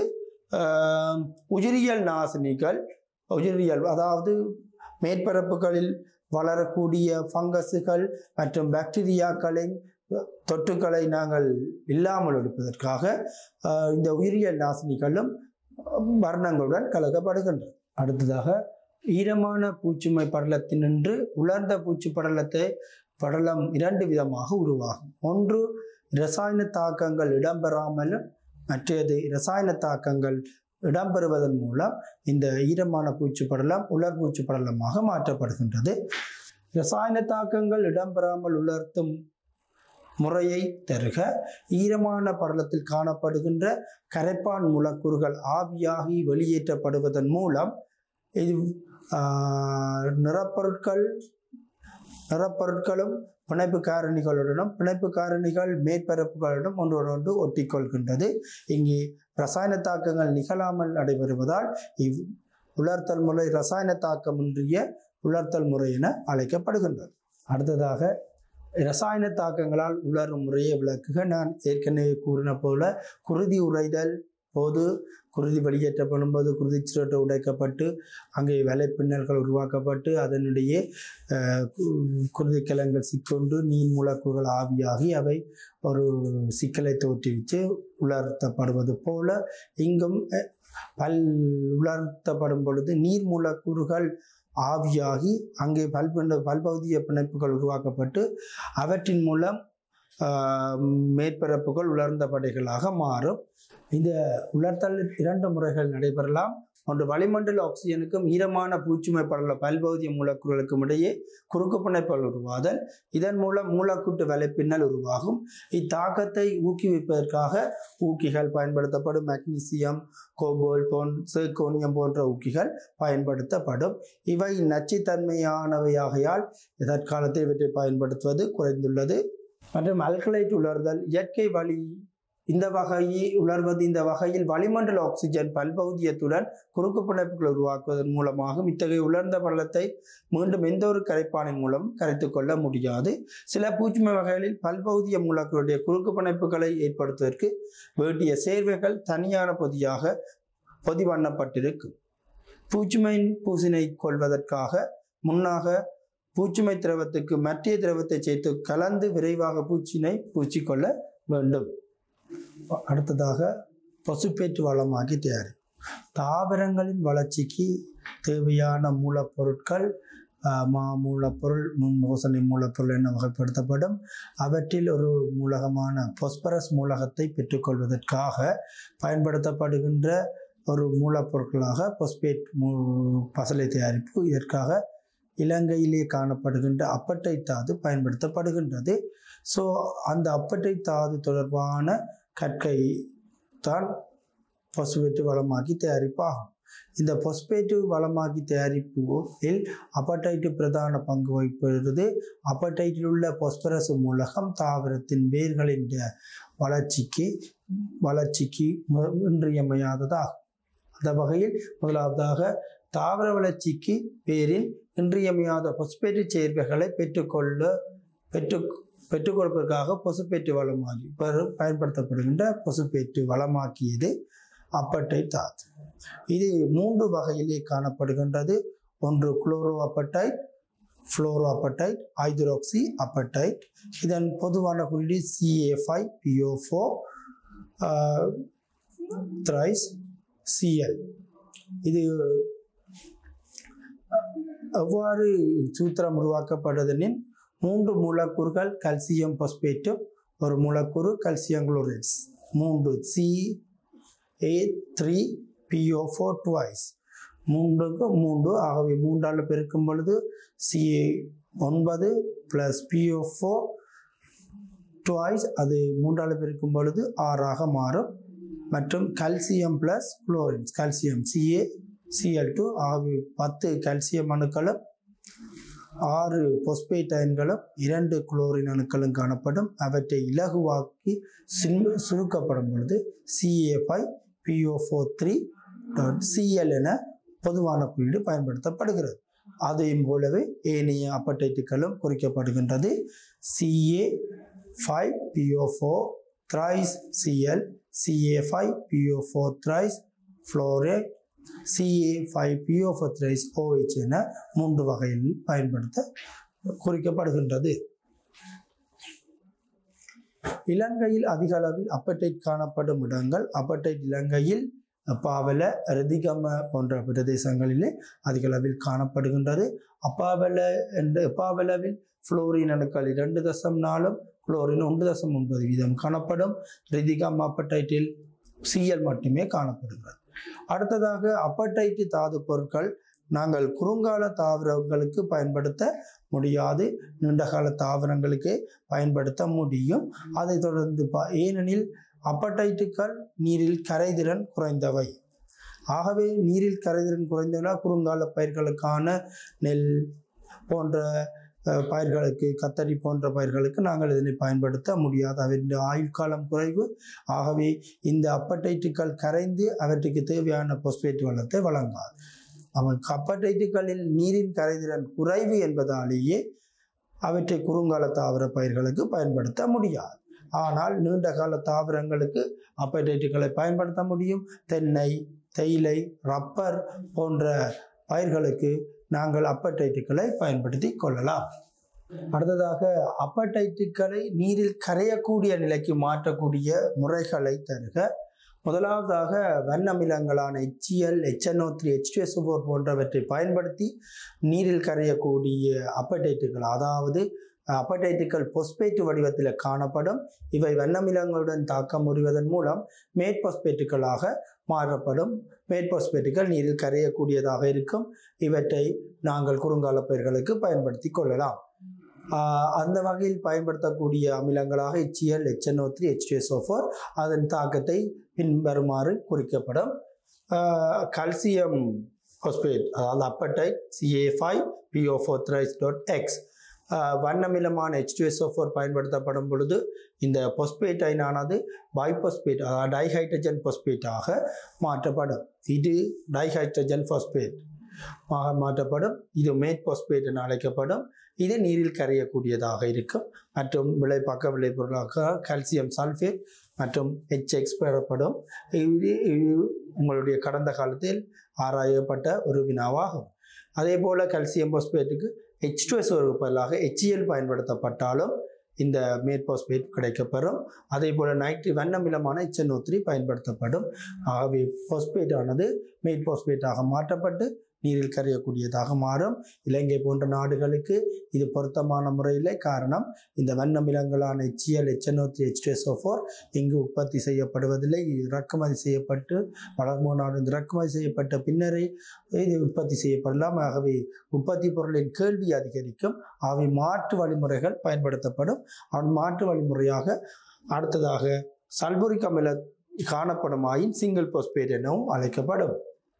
உயிரியல் நாசினிகள், உயிரியல் அதாவது மேற்பரப்புகளில் வளரக்கூடிய ஃபங்கஸுகள் மற்றும் பாக்டீரியாக்களின் தொற்றுக்களை நாங்கள் இல்லாமல் எடுப்பதற்காக இந்த உயிரியல் நாசினிகளும் வர்ணங்களுடன் கலக்கப்படுகின்றன. அடுத்ததாக ஈரமான பூச்சுமை படலத்தினின்று உலர்ந்த பூச்சி படலத்தை படலம் இரண்டு விதமாக உருவாகும். ஒன்று இரசாயன தாக்கங்கள் இடம்பெறாமலும், மற்றது இரசாயன தாக்கங்கள் இடம்பெறுவதன் மூலம் இந்த ஈரமான பூச்சி படலம் உலர் பூச்சி படலமாக மாற்றப்படுகின்றது. இரசாயன தாக்கங்கள் இடம்பெறாமல் உலர்த்தும் முறையை தருக. ஈரமான படலத்தில் காணப்படுகின்ற கரைப்பான் மூலக்கூறுகள் ஆவியாகி வெளியேற்றப்படுவதன் மூலம் இது நிறப்பொருட்கள் நிறப்பொருட்களும் பிணைப்பு காரணிகளுடனும் பிணைப்பு காரணிகள் மேற்பரப்புகளுடன் ஒன்றோடொன்று ஒட்டிக்கொள்கின்றது. இங்கே இரசாயன தாக்கங்கள் நிகழாமல் நடைபெறுவதால் இவ் உலர்த்தல் முறை இரசாயன தாக்கமின்றிய உலர்த்தல் முறை என அழைக்கப்படுகின்றது. அடுத்ததாக இரசாயன தாக்கங்களால் உலரும் முறையை விளக்குக. நான் ஏற்கனவே கூறின போல குருதி உறைதல் போது குருதி வெளியேற்றப்படும் போது குருதி சுரட்டு உடைக்கப்பட்டு அங்கே வலைப்பின்னல்கள் உருவாக்கப்பட்டு அதனுடைய குருதி கிழங்குகள் சிக்கொண்டு நீர் மூலக்கூறுகள் ஆவியாகி அவை ஒரு சிக்கலை தோற்றுவித்து உலர்த்தப்படுவது போல இங்கும் பல் உலர்த்தப்படும் பொழுது நீர் மூலக்கூறுகள் ஆவியாகி அங்கே பல்பண்ட பல்பகுதிய பிணைப்புகள் உருவாக்கப்பட்டு அவற்றின் மூலம் மேற்பரப்புகள் உலர்ந்த படைகளாக மாறும். இந்த உலர்த்தல் இரண்டு முறைகள் நடைபெறலாம். ஒன்று வளிமண்டல ஆக்சிஜனுக்கும் ஈரமான பூச்சுமை படல பல்பகுதிய மூலக்கூறுகளுக்கும் இடையே குறுக்கு பிணைப்புகள் உருவாதல். இதன் மூலம் மூலக்கூட்டு வலைப்பின்னல் உருவாகும். இத்தாக்கத்தை ஊக்குவிப்பதற்காக ஊக்கிகள் பயன்படுத்தப்படும். மெக்னீசியம், கோபால்ட் போன்ற சிர்கோனியம் போன்ற ஊக்கிகள் பயன்படுத்தப்படும். இவை நச்சுத்தன்மையானவையாகையால் தற்காலத்தில் இவற்றை பயன்படுத்துவது குறைந்துள்ளது. மற்றும் அல்கலைட் உலர்தல் இயற்கை வழி இந்த வகையில் உலர்வது இந்த வகையில் வளிமண்டல ஆக்சிஜன் பல்பகுதியத்துடன் குறுக்கு பிணைப்புகளை உருவாக்குவதன் மூலமாகும். இத்தகைய உலர்ந்த படலத்தை மீண்டும் எந்த ஒரு கரைப்பானின் மூலம் கரைத்து கொள்ள முடியாது. சில பூச்சுமை வகைகளில் பல்பகுதிய மூலக்கூறுடைய குறுக்கு பிணைப்புகளை ஏற்படுத்துவதற்கு வேண்டிய சேர்வைகள் தனியான பொதியாக பொதி பண்ணப்பட்டிருக்கும். பூச்சுமையின் பூசினை கொள்வதற்காக முன்னாக பூச்சுமை திரவத்துக்கு மற்ற திரவத்தை சேர்த்து கலந்து விரைவாக பூச்சினை பூச்சிக்கொள்ள வேண்டும். அடுத்ததாக பசுப்பேற்று வளமாக்கி தயாரி. தாவரங்களின் வளர்ச்சிக்கு தேவையான மூலப்பொருட்கள் மா மூலப்பொருள் மோசனை மூலப்பொருள் என வகைப்படுத்தப்படும். அவற்றில் ஒரு மூலகமான பொஸ்பரஸ் மூலகத்தை பெற்றுக்கொள்வதற்காக பயன்படுத்தப்படுகின்ற ஒரு மூலப்பொருட்களாக பொஸ்பேட் பசலை தயாரிப்பு. இதற்காக இலங்கையிலே காணப்படுகின்ற அப்பட்டைட் தாது பயன்படுத்தப்படுகின்றது. ஸோ அந்த அப்பட்டைட் தாது தொடர்பான கற்கை தான் பொஸ்பேட்டு வளமாக்கி தயாரிப்பாகும். இந்த பொஸ்பேட்டு வளமாக்கி தயாரிப்பில் அப்பட்டைட்டு பிரதான பங்கு வகிக்கிறது. அப்பட்டைட்டில் உள்ள பொஸ்பரஸ் மூலகம் தாவரத்தின் வேர்களின் வளர்ச்சிக்கு வளர்ச்சிக்கு இன்றியமையாததாகும். அந்த வகையில் முதலாவதாக தாவர வளர்ச்சிக்கு வேரின் இன்றியமையாத பொஸ்பேட்டு சேர்க்கைகளை பெற்றுக்கொள்ள பெற்று பெற்றுக் கொடுப்பதற்காக பொசுப்பேட்டு வளமாக்கி பயன்படுத்தப்படுகின்ற பொசுப்பேட்டு வளமாக்கியது அப்பட்டைட் தாது. இது மூன்று வகையிலே காணப்படுகின்றது. ஒன்று chloro apatite, fluoro apatite, hydroxy apatite. இதன் பொதுவான குறியீடு C A five P O four thrice C L. இது எவ்வாறு சூத்திரம் உருவாக்கப்படுவதெனின் மூன்று மூலக்கூறுகள் கல்சியம் பொஸ்பேட்டும் ஒரு மூலக்கூறு கல்சியம் குளோரைட்ஸ் மூன்று C A three P O four twice மூன்றுக்கு மூன்று. ஆகவே மூன்றால் பெருக்கும் பொழுது சி ஒன்பது plus P O four twice அது மூன்றால் பெருக்கும் பொழுது ஆறாக மாறும். மற்றும் calcium plus chlorines calcium C A C L two ஆகிய பத்து கால்சியம் அணுக்களும் ஆறு பொஸ்பேட் அயன்களும் இரண்டு குளோரின் அணுக்களும் காணப்படும். அவற்றை இலகுவாக்கி சுருக்கப்படும் பொழுது C A five P O four three C L என பொதுவான குறியீடு பயன்படுத்தப்படுகிறது. அதையும் போலவே ஏனைய அப்படைட்டுகளும் குறிக்கப்படுகின்றது. C A five P O four thrice C L, C A five P O four thrice fluoride, C A five P O four thrice O H என மூன்று வகையில் பயன்படுத்த குறிக்கப்படுகின்றது. இலங்கையில் அதிக அளவில் அப்படைட் காணப்படும் இடங்கள். அப்படைட் இலங்கையில் அப்பாவல, ரிதிகம போன்ற பிரதேசங்களிலே அதிக அளவில் காணப்படுகின்றது. அப்பாவல என்ற அப்பாவலவில் புளோரின் அணுக்கள் இரண்டு தசம் நாலும் குளோரின் ஒன்று தசம் ஒன்பது வீதம் காணப்படும். ரிதிகம் அப்படைட்டில் சிஎல் மட்டுமே காணப்படுகிறது. அடுத்ததாக அப்படைட்டு தாது பொருட்கள் நாங்கள் குறுங்கால தாவரங்களுக்கு பயன்படுத்த முடியாது, நீண்டகால தாவரங்களுக்கு பயன்படுத்த முடியும். அதை தொடர்ந்து பா ஏனெனில் அப்படைட்டுகள் நீரில் கரைதிறன் குறைந்தவை. ஆகவே நீரில் கரைதிறன் குறைந்தவனால் குறுங்கால பயிர்களுக்கான நெல் போன்ற பயிர்களுக்கு, கத்தரி போன்ற பயிர்களுக்கு நாங்கள் இதனை பயன்படுத்த முடியாது. அவற்றின் ஆயுள் காலம் குறைவு. ஆகவே இந்த அப்படைட்டுகள் கரைந்து அவற்றுக்கு தேவையான பொஸ்பேட் வளத்தை வழங்காது. அவன் அப்படைட்டுகளில் நீரின் கரைதிறன் குறைவு என்பதாலேயே அவற்றை குறுங்கால தாவர பயிர்களுக்கு பயன்படுத்த முடியாது. ஆனால் நீண்ட கால தாவரங்களுக்கு அப்படைட்டுகளை பயன்படுத்த முடியும். தென்னை, தேயிலை, ரப்பர் போன்ற பயிர்களுக்கு நாங்கள் அப்படைட்டுகளை பயன்படுத்தி கொள்ளலாம். அடுத்ததாக அப்படைட்டுகளை நீரில் கரையக்கூடிய நிலைக்கு மாற்றக்கூடிய முறைகளை தருக. முதலாவதாக வண்ணமிலங்களான H C L, H N O three, H two S O four போன்றவற்றை பயன்படுத்தி நீரில் கரையக்கூடிய அப்படைட்டுகள், அதாவது அப்படைட்டுகள் பொஸ்பேட் வடிவத்தில் காணப்படும். இவை வண்ணமிலங்களுடன் தாக்கம் முறிவதன் மூலம் மேற்பொஸ்பேட்டுகளாக மாற்றப்படும். மேற்பொஸ்பேட்டுகள் நீரில் கரையக்கூடியதாக இருக்கும். இவற்றை நாங்கள் குறுங்கால பயிர்களுக்கு பயன்படுத்தி கொள்ளலாம். அந்த வகையில் பயன்படுத்தக்கூடிய அமிலங்களாக H C L, H N O three, H two S O four அதன் தாக்கத்தை பின்வருமாறு குறிக்கப்படும். கால்சியம் பொஸ்பேட், அதாவது apatite C A five P O four thrice dot X வண்ணமிலமான H two S O four பயன்படுத்தப்படும் பொழுது இந்த பொஸ்பேட் அயனானது பைபொஸ்பேட், அதாவது டைஹைட்ரஜன் பொஸ்பேட்டாக மாற்றப்படும். இது டைஹைட்ரஜன் பொஸ்பேட் மாற்றப்படும். இது மேற்பொஸ்பேட் என அழைக்கப்படும். இது நீரில் கரையக்கூடியதாக இருக்கும். மற்றும் விளை பக்க விளைபொருளாக கால்சியம் சல்ஃபேட் மற்றும் எச் எக்ஸ் பெறப்படும். இது உங்களுடைய கடந்த காலத்தில் ஆராயப்பட்ட ஒரு வினாவாகும். அதே போல கால்சியம் பொஸ்பேட்டுக்கு எச் டூ எஸ் பதிலாக எச் சி எல் பயன்படுத்தப்பட்டாலும் இந்த மேற்பொஸ்பேட் கிடைக்கப்பெறும். அதே போல நைட்ரி வண்ணமிலமான எச் என் ஓ த்ரீ பயன்படுத்தப்படும். ஆகவே பொஸ்பேட் ஆனது மேற்பொஸ்பேட்டாக மாற்றப்பட்டு நீரில் கரையக்கூடியதாக மாறும். இலங்கை போன்ற நாடுகளுக்கு இது பொருத்தமான முறையில். காரணம், இந்த வண்ணமிலங்களான H C L, H N O three, H two S O four இங்கு உற்பத்தி செய்யப்படுவதில்லை. இது இறக்குமதி செய்யப்பட்டு வளர்மோ நாடு இறக்குமதி செய்யப்பட்ட பின்னரே இது உற்பத்தி செய்யப்படலாம். ஆகவே உற்பத்தி பொருளின் கேள்வி அதிகரிக்கும். அவை மாற்று வழிமுறைகள் பயன்படுத்தப்படும். மாற்று வழிமுறையாக அடுத்ததாக சல்பூரிக் அமில காணப்படும் ஆயின் சிங்கிள் பொஸ்பேட் எனவும் அழைக்கப்படும்.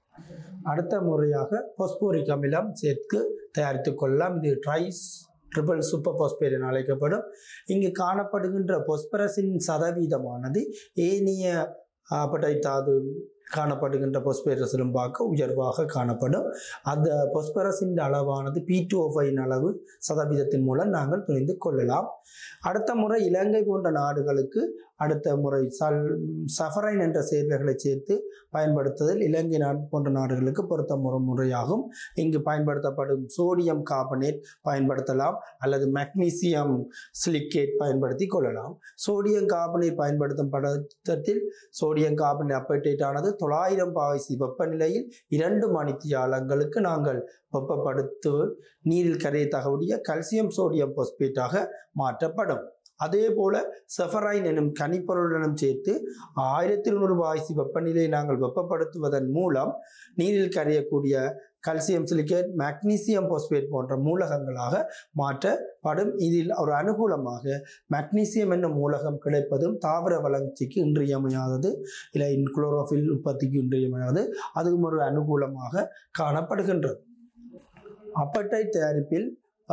அடுத்த முறையாக பொஸ்போரிக் அமிலம் சேர்த்து தயாரித்து கொள்ளலாம். இது ட்ரைஸ் ட்ரிபிள் சூப்பர் பொஸ்பேட் என அழைக்கப்படும். இங்கு காணப்படுகின்ற பொஸ்பரஸின் சதவீதமானது ஏனைய அப்படைட் தாது காணப்படுகின்ற பொஸ்பரஸிலும் பார்க்க உயர்வாக காணப்படும். அந்த பொஸ்பரஸின் அளவானது பி டூ ஓ ஃபைவ் அளவு சதவீதத்தின் மூலம் நாங்கள் புரிந்து கொள்ளலாம். அடுத்த முறை இலங்கை போன்ற நாடுகளுக்கு அடுத்த முறை சல் சஃபரைன் என்ற சேர்வைகளை சேர்த்து பயன்படுத்துதல் இலங்கை நாடு போன்ற நாடுகளுக்கு பொருத்த முறை முறையாகும். இங்கு பயன்படுத்தப்படும் சோடியம் கார்பனேட் பயன்படுத்தலாம் அல்லது மெக்னீசியம் சிலிக்கேட் பயன்படுத்தி கொள்ளலாம். சோடியம் கார்பனேட் பயன்படுத்தும் படத்தில் சோடியம் கார்பனேட் அப்படைட் ஆனது தொள்ளாயிரம் பாய்சி வெப்பநிலையில் இரண்டு மணித்தியாலங்களுக்கு நாங்கள் வெப்பப்படுத்து நீரில் கரையத்தகக்கூடிய கால்சியம் சோடியம் பொஸ்பேட்டாக மாற்றப்படும். அதே போல செஃபரைன் எனும் கனிப்பொருளுடன் சேர்த்து ஆயிரத்தி இருநூறு பாய்சி வெப்பநிலையை நாங்கள் வெப்பப்படுத்துவதன் மூலம் நீரில் கரையக்கூடிய கால்சியம் சிலிக்கேட், மக்னீசியம் பாஸ்பேட் போன்ற மூலகங்களாக மாற்றப்படும். இதில் ஒரு அனுகூலமாக மக்னீசியம் என்னும் மூலகம் கிடைப்பதும் தாவர வளர்ச்சிக்கு இன்றியமையாதது, இல்லை குளோரோஃபில் உற்பத்திக்கு இன்றியமையாதது, அதுவும் ஒரு அனுகூலமாக காணப்படுகின்றது. அப்படைட் தயாரிப்பில்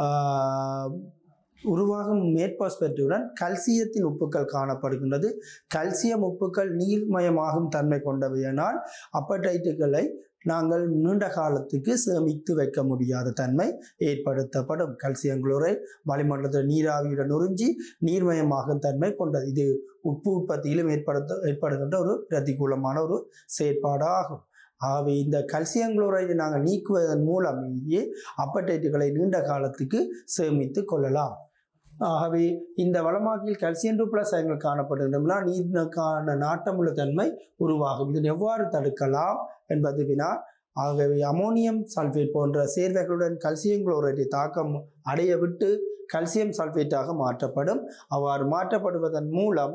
உருவாகும் மேற்பாஸ்பேட்டுடன் கல்சியத்தின் உப்புக்கள் காணப்படுகின்றது. கல்சியம் உப்புக்கள் நீர்மயமாகும் தன்மை கொண்டவையினால் அப்படைட்டுகளை நாங்கள் நீண்ட காலத்துக்கு சேமித்து வைக்க முடியாத தன்மை ஏற்படுத்தப்படும். கல்சியம் குளோரைட் வளிமண்டலத்தில் நீராவியுடன் உறிஞ்சி நீர்மயமாகும் தன்மை கொண்டது. இது உப்பு உற்பத்தியிலும் ஏற்படுத்த ஏற்படுகின்ற ஒரு பிரதிகூலமான ஒரு செயற்பாடு ஆகும். ஆகவே இந்த கல்சியம் குளோரைடை நாங்கள் நீக்குவதன் மூலமேயே அப்படைட்டுகளை நீண்ட காலத்துக்கு சேமித்து கொள்ளலாம். ஆகவே இந்த வளமாக்கியில் கல்சியம் டூ பிளஸ் அயன்கள் காணப்படுகின்றன, நீருக்கான நாட்டமுள்ள தன்மை உருவாகும். இதனை எவ்வாறு தடுக்கலாம் என்பது வினா. ஆகவே அமோனியம் சல்ஃபேட் போன்ற சேர்வைகளுடன் கல்சியம் குளோரைடை தாக்கம் அடைய விட்டு கல்சியம் சல்ஃபேட்டாக மாற்றப்படும். அவ்வாறு மாற்றப்படுவதன் மூலம்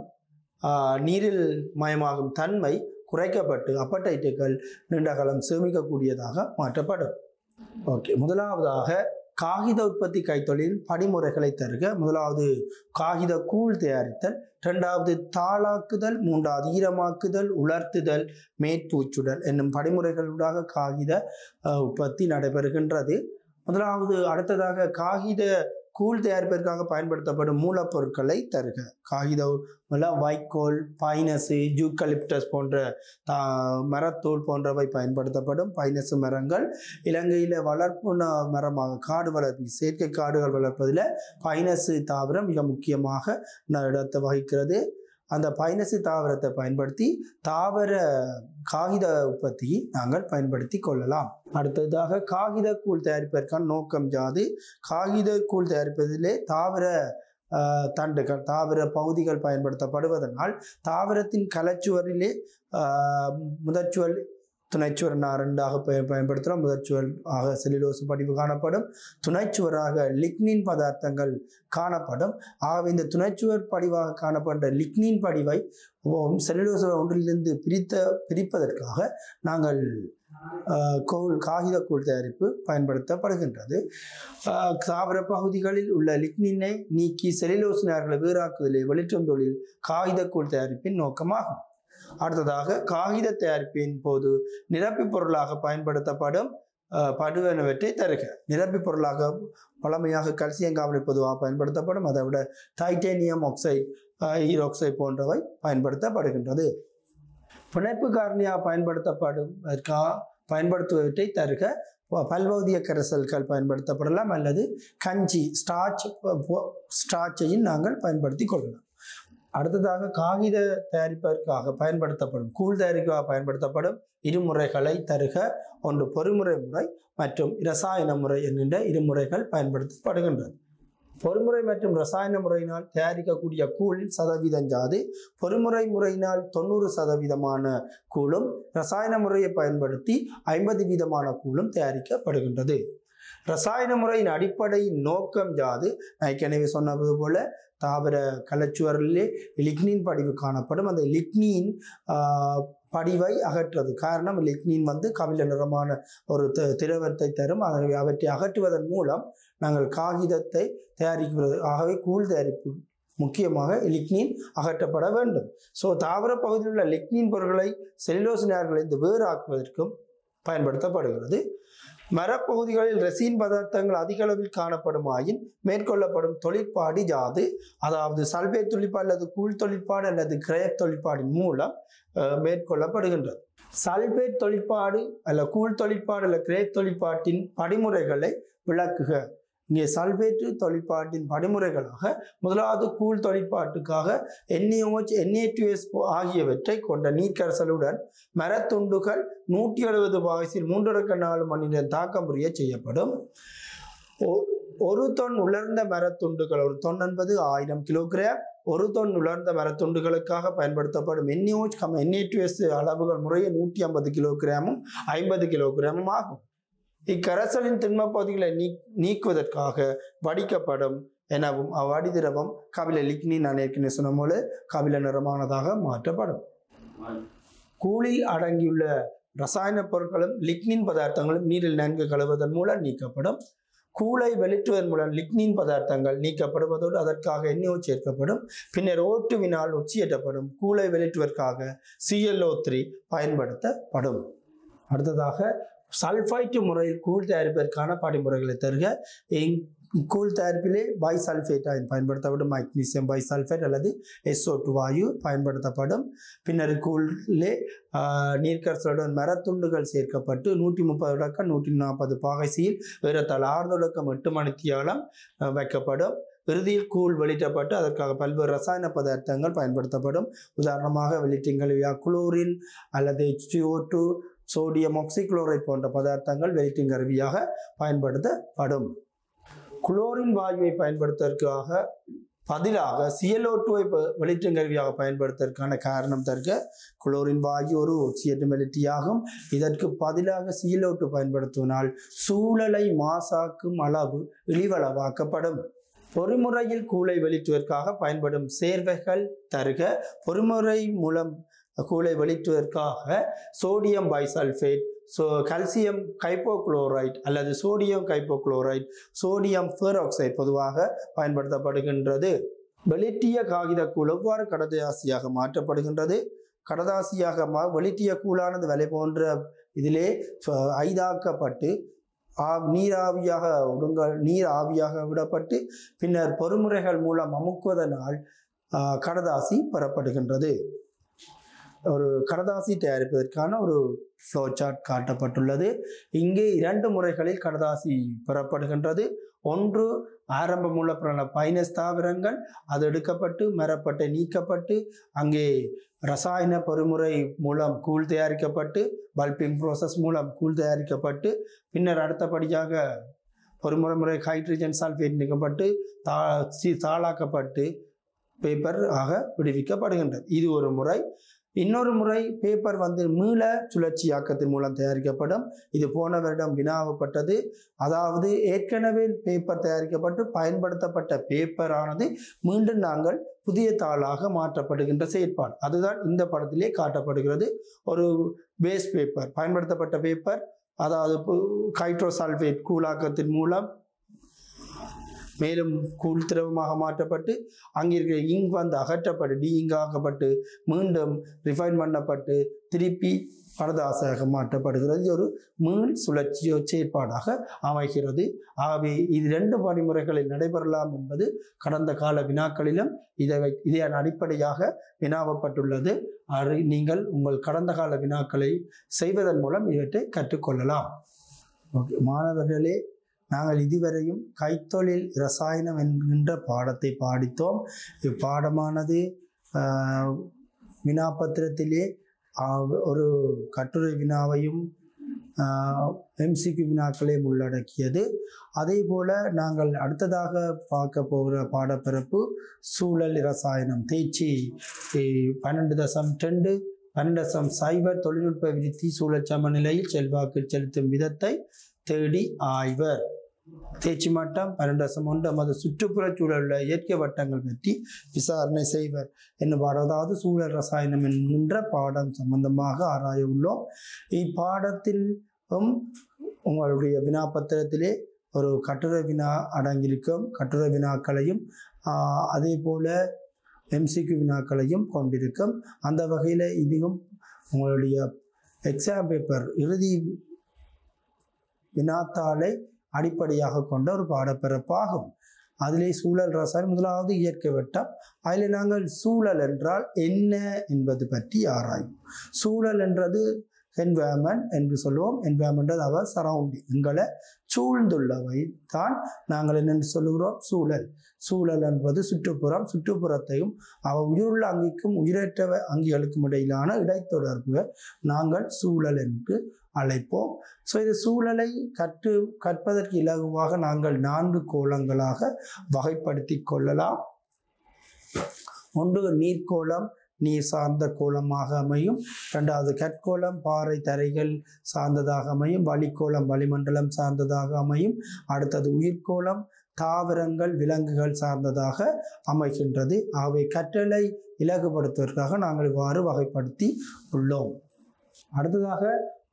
நீரில் மயமாகும் தன்மை குறைக்கப்பட்டு அப்படைட்டுகள் நீண்ட காலம் சேமிக்கக்கூடியதாக மாற்றப்படும். ஓகே, முதலாவதாக காகித உற்பத்தி கைத்தொழில் படிமுறைகளை தருக. முதலாவது காகித கூழ் தயாரித்தல், இரண்டாவது தாளாக்குதல், மூன்றாவது ஈரமாக்குதல், உலர்த்துதல், மேற்பூச்சுடல் என்னும் படிமுறைகளூடாக காகித உற்பத்தி நடைபெறுகின்றது. முதலாவது அடுத்ததாக காகித கூழ் தயாரிப்பதற்காக பயன்படுத்தப்படும் மூலப்பொருட்களை தருக. காகித வைக்கோல், பைனசு, யூக்கலிப்டஸ் போன்ற மரத்தூள் போன்றவை பயன்படுத்தப்படும். பைனசு மரங்கள் இலங்கையில் வளர்ப்பு மரமாக காடு வளர்ப்பு செயற்கை காடுகள் வளர்ப்பதில் பைனசு தாவரம் மிக முக்கியமாக இடத்தை வகிக்கிறது. அந்த பைனசு தாவரத்தை பயன்படுத்தி தாவர காகித உற்பத்தியை நாங்கள் பயன்படுத்தி கொள்ளலாம். அடுத்ததாக காகித கூழ் தயாரிப்பதற்கான நோக்கம் யாது? காகித கூழ் தயாரிப்பதிலே தாவர தண்டுகள், தாவர பகுதிகள் பயன்படுத்தப்படுவதனால் தாவரத்தின் கலைச்சுவரிலே முதற்சுவல் துணைச்சுவர் ரெண்டாக பயன்படுத்துகிறோம். முதற்சுவர் ஆக செல்லுலோசு படிவு காணப்படும், துணைச்சுவராக லிக்னின் பதார்த்தங்கள் காணப்படும். ஆகவே இந்த துணைச்சுவர் படிவாக காணப்படுற லிக்னின் படிவை செல்லுலோசு ஒன்றிலிருந்து பிரித்த பிரிப்பதற்காக நாங்கள் கூழ் காகித கூழ் தயாரிப்பு பயன்படுத்தப்படுகின்றது. தாவர பகுதிகளில் உள்ள லிக்னினை நீக்கி செல்லுலோசு நார்களை வேறாக்குதலை வெளிச்சம் தொழில் காகித கூழ் தயாரிப்பின் நோக்கமாகும். அடுத்ததாக காகித தயாரிப்பின் போது நிரப்பி பொருளாக பயன்படுத்தப்படும் படுவனவற்றை தருக. நிரப்பி பொருளாக பழமையாக கல்சியம் கார்பனேட் பொதுவாக பயன்படுத்தப்படும். அதை விட டைட்டேனியம் ஆக்சைடு, ஈரோக்சைடு போன்றவை பயன்படுத்தப்படுகின்றது. பிணைப்பு காரணியாக பயன்படுத்தப்படும் பயன்படுத்துவவற்றை தருக. பல்பகுதிய கரைசல்கள் பயன்படுத்தப்படலாம் அல்லது கஞ்சி ஸ்டார்ச் ஸ்டார்ச்சையும் நாங்கள் பயன்படுத்தி கொள்ளலாம். அடுத்ததாக காகித தயாரிப்பதற்காக பயன்படுத்தப்படும் கூழ் தயாரிக்க பயன்படுத்தப்படும் இருமுறைகளை தருக. ஒன்று பொறிமுறை முறை மற்றும் இரசாயன முறை என்கின்ற இருமுறைகள் பயன்படுத்தப்படுகின்றது. பொறிமுறை மற்றும் ரசாயன முறையினால் தயாரிக்கக்கூடிய கூழின் சதவீதம் யாது? பொறிமுறை முறையினால் தொண்ணூறு சதவீதமான கூழும், ரசாயன முறையை பயன்படுத்தி ஐம்பது வீதமான கூழும் தயாரிக்கப்படுகின்றது. ரசாயன முறையின் அடிப்படை நோக்கம் யாது? ஏற்கனவே சொன்னது போல தாவர கலைச்சுவரிலே லிக்னின் படிவு காணப்படும். அந்த லிக்னின் படிவை அகற்றுவது. காரணம், லிக்னின் வந்து கவிழ நிறமான ஒரு திரவத்தை தரும். ஆகவே அவற்றை அகற்றுவதன் மூலம் நாங்கள் காகிதத்தை தயாரிக்கிறது. ஆகவே கூழ் தயாரிப்பு முக்கியமாக லிக்னின் அகற்றப்பட வேண்டும். ஸோ தாவர பகுதியில் உள்ள லிக்னின் பொருட்களை செல்லுலோசு நார்களிலிருந்து வேறாக்குவதற்கும் பயன்படுத்தப்படுகிறது. மரப்பகுதிகளில் ரெசின் பதார்த்தங்கள் அதிக அளவில் காணப்படுமாயின் மேற்கொள்ளப்படும் தொழிற்பாடு யாது? அதாவது சல்பேட் தொழிற்பாடு அல்லது கூழ் தொழிற்பாடு அல்லது கிரேப் தொழிற்பாடின் மூலம் மேற்கொள்ளப்படுகின்றது. சல்பேட் தொழிற்பாடு அல்ல கூழ் தொழிற்பாடு அல்ல கிரேப் தொழிற்பாட்டின் படிமுறைகளை விளக்குக. இங்கே சல்பேட்டு தொழிற்பாட்டின் படிமுறைகளாக முதலாவது கூழ் தொழிற்பாட்டுக்காக என்ஏஓச் என்ஏடிஎஸ் ஆகியவற்றை கொண்ட நீர்க்கரசலுடன் மரத்துண்டுகள் நூற்றி எழுபது பாகத்தில் மூன்றரை நாலு மணி நேரம் தாக்கம் புரிய செய்யப்படும். ஒரு தொன் உலர்ந்த மரத்துண்டுகள், ஒரு தொன் என்பது ஆயிரம் கிலோகிராம். ஒரு தொன் உலர்ந்த மரத்துண்டுகளுக்காக பயன்படுத்தப்படும் என்ஏஓச் என்ஏடிஎஸ் அளவுகள் முறையே நூற்றி ஐம்பது கிலோகிராமும் ஐம்பது கிலோகிராமும் ஆகும். இக்கரைசலின் திண்ம பகுதிகளை நீ நீக்குவதற்காக வடிக்கப்படும் எனவும் அவ்வடி திரவம் கபில லிக்னின் ஏற்கனவே சொன்ன போல கபில நிறமானதாக மாற்றப்படும். கூழில் அடங்கியுள்ள ரசாயன பொருட்களும் லிக்னின் பதார்த்தங்களும் நீரில் நன்கு கழுவுவதன் மூலம் நீக்கப்படும். கூளை வெளிற்றுவதன் மூலம் லிக்னின் பதார்த்தங்கள் நீக்கப்படுவதோடு அதற்காக என் இ ஓ சேர்க்கப்படும். பின்னர் ஓட்டுவினால் ஒட்சியேற்றப்படும். கூளை வெளிற்றுவதற்காக சி எல் ஓ த்ரீ பயன்படுத்தப்படும். அடுத்ததாக சல்ஃபைட்டு முறையில் கூழ் தயாரிப்பதற்கான படிமுறைகளை தருக. கூழ் தயாரிப்பிலே பைசல்ஃபேட் பயன்படுத்தப்படும். மக்னீசியம் பைசல்ஃபேட் அல்லது எஸ் ஓ டூ வாயு பயன்படுத்தப்படும். பின்னர் கூழிலே நீர்க்கரசலுடன் மரத்துண்டுகள் சேர்க்கப்பட்டு நூற்றி முப்பது தொடக்கம் நூற்றி நாற்பது பாகைசியில் ஏறத்தாழ ஆறு தொடக்கம் எட்டு மணித்தியாலம் வைக்கப்படும். இறுதியில் கூழ் வெளியிடப்பட்டு அதற்காக பல்வேறு ரசாயன பதார்த்தங்கள் பயன்படுத்தப்படும். உதாரணமாக வெளியிட்டங்களில் குளோரின் அல்லது H C O two, sodium oxychloride போன்ற பதார்த்தங்கள் வெளியிடும் கருவியாக பயன்படுத்தப்படும். குளோரின் வாயுவை பயன்படுத்துவதற்காக பதிலாக சி எல் ஓ டூவை வெளியிடும் கருவியாக பயன்படுத்துவதற்கான காரணம் தருக. குளோரின் வாயு ஒரு ஒட்சியேற்றும் வெளிட்டியாகும். இதற்கு பதிலாக சி எல் ஓ டூ பயன்படுத்துவதால் சூழலை மாசாக்கும் அளவு இழிவளவாக்கப்படும். பொறிமுறையில் கூளை வெளியிடுவதற்காக பயன்படும் சேர்வைகள் தருக. பொறிமுறை மூலம் கூளை வெளியிடுவதற்காக சோடியம் பைசல்ஃபேட், சோ கல்சியம் கைப்போக்ளோரைட் அல்லது சோடியம் கைப்போக்ளோரைட், சோடியம் பெராக்சைடு பொதுவாக பயன்படுத்தப்படுகின்றது. வெளிட்டிய காகித கூழ் எவ்வாறு கடதாசியாக மாற்றப்படுகின்றது? கடதாசியாக வெளிட்டிய கூழானது வலை போன்ற இதிலே ஐதாக்கப்பட்டு நீராவியாக உடுங்க நீர் ஆவியாக விடப்பட்டு பின்னர் பொறிமுறைகள் மூலம் அமுக்குவதனால் கடதாசி பெறப்படுகின்றது. ஒரு கடதாசி தயாரிப்பதற்கான ஒரு ஃப்ளோ சார்ட் காட்டப்பட்டுள்ளது. இங்கே இரண்டு முறைகளில் கடதாசி பெறப்படுகின்றது. ஒன்று ஆரம்ப மூலப்பொருளான பைனஸ் தாவரங்கள் அது எடுக்கப்பட்டு மரப்பட்டை நீக்கப்பட்டு அங்கே ரசாயன பொறிமுறை மூலம் கூழ் தயாரிக்கப்பட்டு பல்பிங் ப்ரோசஸ் மூலம் கூழ் தயாரிக்கப்பட்டு பின்னர் அடுத்தபடியாக பொறிமுறை முறை ஹைட்ரஜன் சல்ஃபேட் நீக்கப்பட்டு தா தாளாக்கப்பட்டு பேப்பர் ஆக விடுவிக்கப்படுகின்றது. இது ஒரு முறை. இன்னொரு முறை பேப்பர் வந்து மீள சுழற்சியாக்கத்தின் மூலம் தயாரிக்கப்படும். இது போன வருடம் வினாவப்பட்டது. அதாவது ஏற்கனவே பேப்பர் தயாரிக்கப்பட்டு பயன்படுத்தப்பட்ட பேப்பர் ஆனது மீண்டும் நாங்கள் புதிய தாளாக மாற்றப்படுகின்ற செயற்பாடு அதுதான் இந்த படத்திலே காட்டப்படுகிறது. ஒரு வேஸ்ட் பேப்பர் பயன்படுத்தப்பட்ட பேப்பர் அதாவது ஹைட்ரோசல்ஃபேட் கூழாக்கத்தின் மூலம் மேலும் கூழ் திரவமாக மாற்றப்பட்டு அங்கிருக்கிற இங்க் வந்து அகற்றப்பட்டு டி இங்க் ஆக்கப்பட்டு மீண்டும் ரிஃபைன் பண்ணப்பட்டு திருப்பி கடதாசியாக மாற்றப்படுகிறது. இது ஒரு மீள் சுழற்சி செயற்பாடாக அமைகிறது. ஆகவே இது ரெண்டு வழிமுறைகளில் நடைபெறலாம் என்பது கடந்த கால வினாக்களிலும் இதை இதன் அடிப்படையாக வினாவப்பட்டுள்ளது. அது நீங்கள் உங்கள் கடந்த கால வினாக்களை செய்வதன் மூலம் இவற்றை கற்றுக்கொள்ளலாம். ஓகே மாணவர்களே, நாங்கள் இதுவரையும் கைத்தொழில் இரசாயனம் என்கின்ற பாடத்தை படித்தோம். இப்பாடமானது வினாபத்திரத்திலே ஒரு கட்டுரை வினாவையும் எம்சிக்யூ வினாக்களையும் உள்ளடக்கியது. அதே போல நாங்கள் அடுத்ததாக பார்க்க போகிற பாடப்பிறப்பு சூழல் இரசாயனம் தேர்ச்சி பன்னெண்டு தசம் ரெண்டு பன்னெண்டு தசம் சைபர் தொழில்நுட்ப விருத்தி சூழல் சமநிலையில் செல்வாக்கு செலுத்தும் விதத்தை தேடி ஆய்வர். தேர்ச்சி மட்டம் பன்னெண்டு தசம் ஒன்று நமது சுற்றுப்புற சூழலுள்ள இயற்கை வட்டங்கள் பற்றி விசாரணை செய்வர் என்ன பாடம். அதாவது சூழல் ரசாயனம் என்கின்ற பாடம் சம்பந்தமாக ஆராய உள்ளோம். இப்பாடத்திலும் உங்களுடைய வினாபத்திரத்திலே ஒரு கட்டுரை வினா அடங்கியிருக்கும். கட்டுரை வினாக்களையும் அதே போல எம்சிக்யூ வினாக்களையும் கொண்டிருக்கும். அந்த வகையில் இதுவும் உங்களுடைய எக்ஸாம் பேப்பர் இறுதி வினாத்தாளை அடிப்படையாக கொண்ட ஒரு பாடப்பிறப்பாகும். அதிலே சூழல் ரசாயனம் முதலாவது இயற்கை வட்டம். அதில் நாங்கள் சூழல் என்றால் என்ன என்பது பற்றி ஆராயும். சூழல் என்றது என்வாயர்மெண்ட் என்று சொல்லுவோம். என்வாயர்மெண்ட் அவர் சரௌண்டிங் எங்களை சூழ்ந்துள்ளவை தான் நாங்கள் என்னென்று சொல்லுகிறோம் சூழல். சூழல் என்பது சுற்றுப்புறம். சுற்றுப்புறத்தையும் அவ உயிருள்ள அங்கிக்கும் உயிரற்ற அங்கிகளுக்கும் இடையிலான இடைத்தொடர்பு நாங்கள் சூழல் என்று அழைப்போம். ஸோ இது சூழலை கற்று கற்பதற்கு இலகுவாக நாங்கள் நான்கு கோலங்களாக வகைப்படுத்தி கொள்ளலாம். ஒன்று நீர்க்கோளம், நீர் சார்ந்த கோலமாக அமையும். இரண்டாவது கற்கோளம், பாறை தரைகள் சார்ந்ததாக அமையும். வளிக்கோளம், வளிமண்டலம் சார்ந்ததாக அமையும். அடுத்தது உயிர்கோளம், தாவரங்கள் விலங்குகள் சார்ந்ததாக அமைகின்றது. ஆகவே கற்றலை இலகுபடுத்துவதற்காக நாங்கள் இவ்வாறு வகைப்படுத்தி உள்ளோம். அடுத்ததாக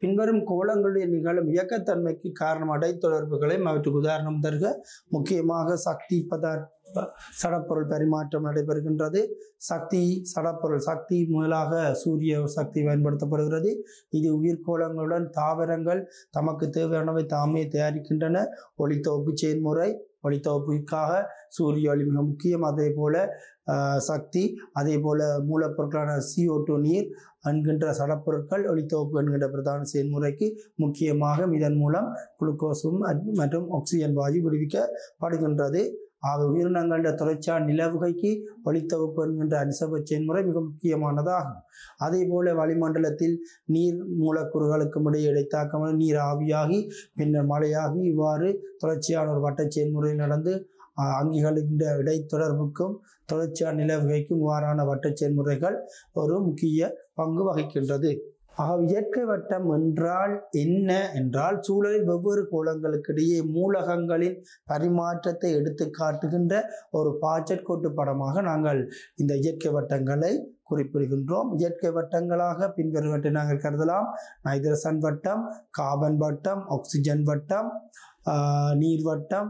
பின்வரும் கோளங்களுடைய நிகழும் இயக்கத்தன்மைக்கு காரணம் இடைத்தொடர்புகளையும் அவற்றுக்கு உதாரணம் தருக. முக்கியமாக சக்தி பதார்த்த சடப்பொருள் பரிமாற்றம் நடைபெறுகின்றது. சக்தி சடப்பொருள் சக்தி முதலாக சூரிய சக்தி பயன்படுத்தப்படுகிறது. இது உயிர்கோளங்களுடன் தாவரங்கள் தமக்கு தேவையானவை தாமே தயாரிக்கின்றன. ஒளித்தொகுப்பு செயல்முறை ஒளித்தொகுப்புக்காக சூரிய ஒளி மிக முக்கியம். அதே போல சக்தி, அதே போல மூலப்பொருட்களான சிஓ டூ நீர் என்கின்ற சடப்பொருட்கள் ஒளித்தொகுப்பு என்கின்ற பிரதான செயல்முறைக்கு முக்கியமாக இதன் மூலம் குளுக்கோஸும் மற்றும் ஆக்சிஜன் வாயு விடுவிக்கப்படுகின்றது. ஆக உயிரினங்களின் தொடர்ச்சியான நிலவுகைக்கு ஒளித்தொகுப்பு என்கின்ற அனிசப செயல்முறை மிக முக்கியமானதாகும். அதே போல வளிமண்டலத்தில் நீர் மூலக்கூறுகளுக்கும் இடையே இடைத்தாக்கம் நீர் ஆவியாகி பின்னர் மழையாகி இவ்வாறு தொடர்ச்சியான ஒரு வட்ட செயல்முறையில் நடந்து அங்கிகளின் இடைத்தொடர்புக்கும் தொடர்ச்சியான நிலவுகைக்கும் இவ்வாறான வட்ட செயல்முறைகள் ஒரு முக்கிய பங்கு வகிக்கின்றது. ஆக இயற்கை வட்டம் என்றால் என்ன என்றால் சூழலில் வெவ்வேறு கோளங்களுக்கிடையே மூலகங்களின் பரிமாற்றத்தை எடுத்து காட்டுகின்ற ஒரு பாய்ச்சற் கோட்டு படமாக நாங்கள் இந்த இயற்கை வட்டங்களை குறிப்பிடுகின்றோம். இயற்கை வட்டங்களாக பின்வருவற்றை நாங்கள் கருதலாம். நைட்ரசன் வட்டம், கார்பன் வட்டம், ஆக்சிஜன் வட்டம், நீர் வட்டம்,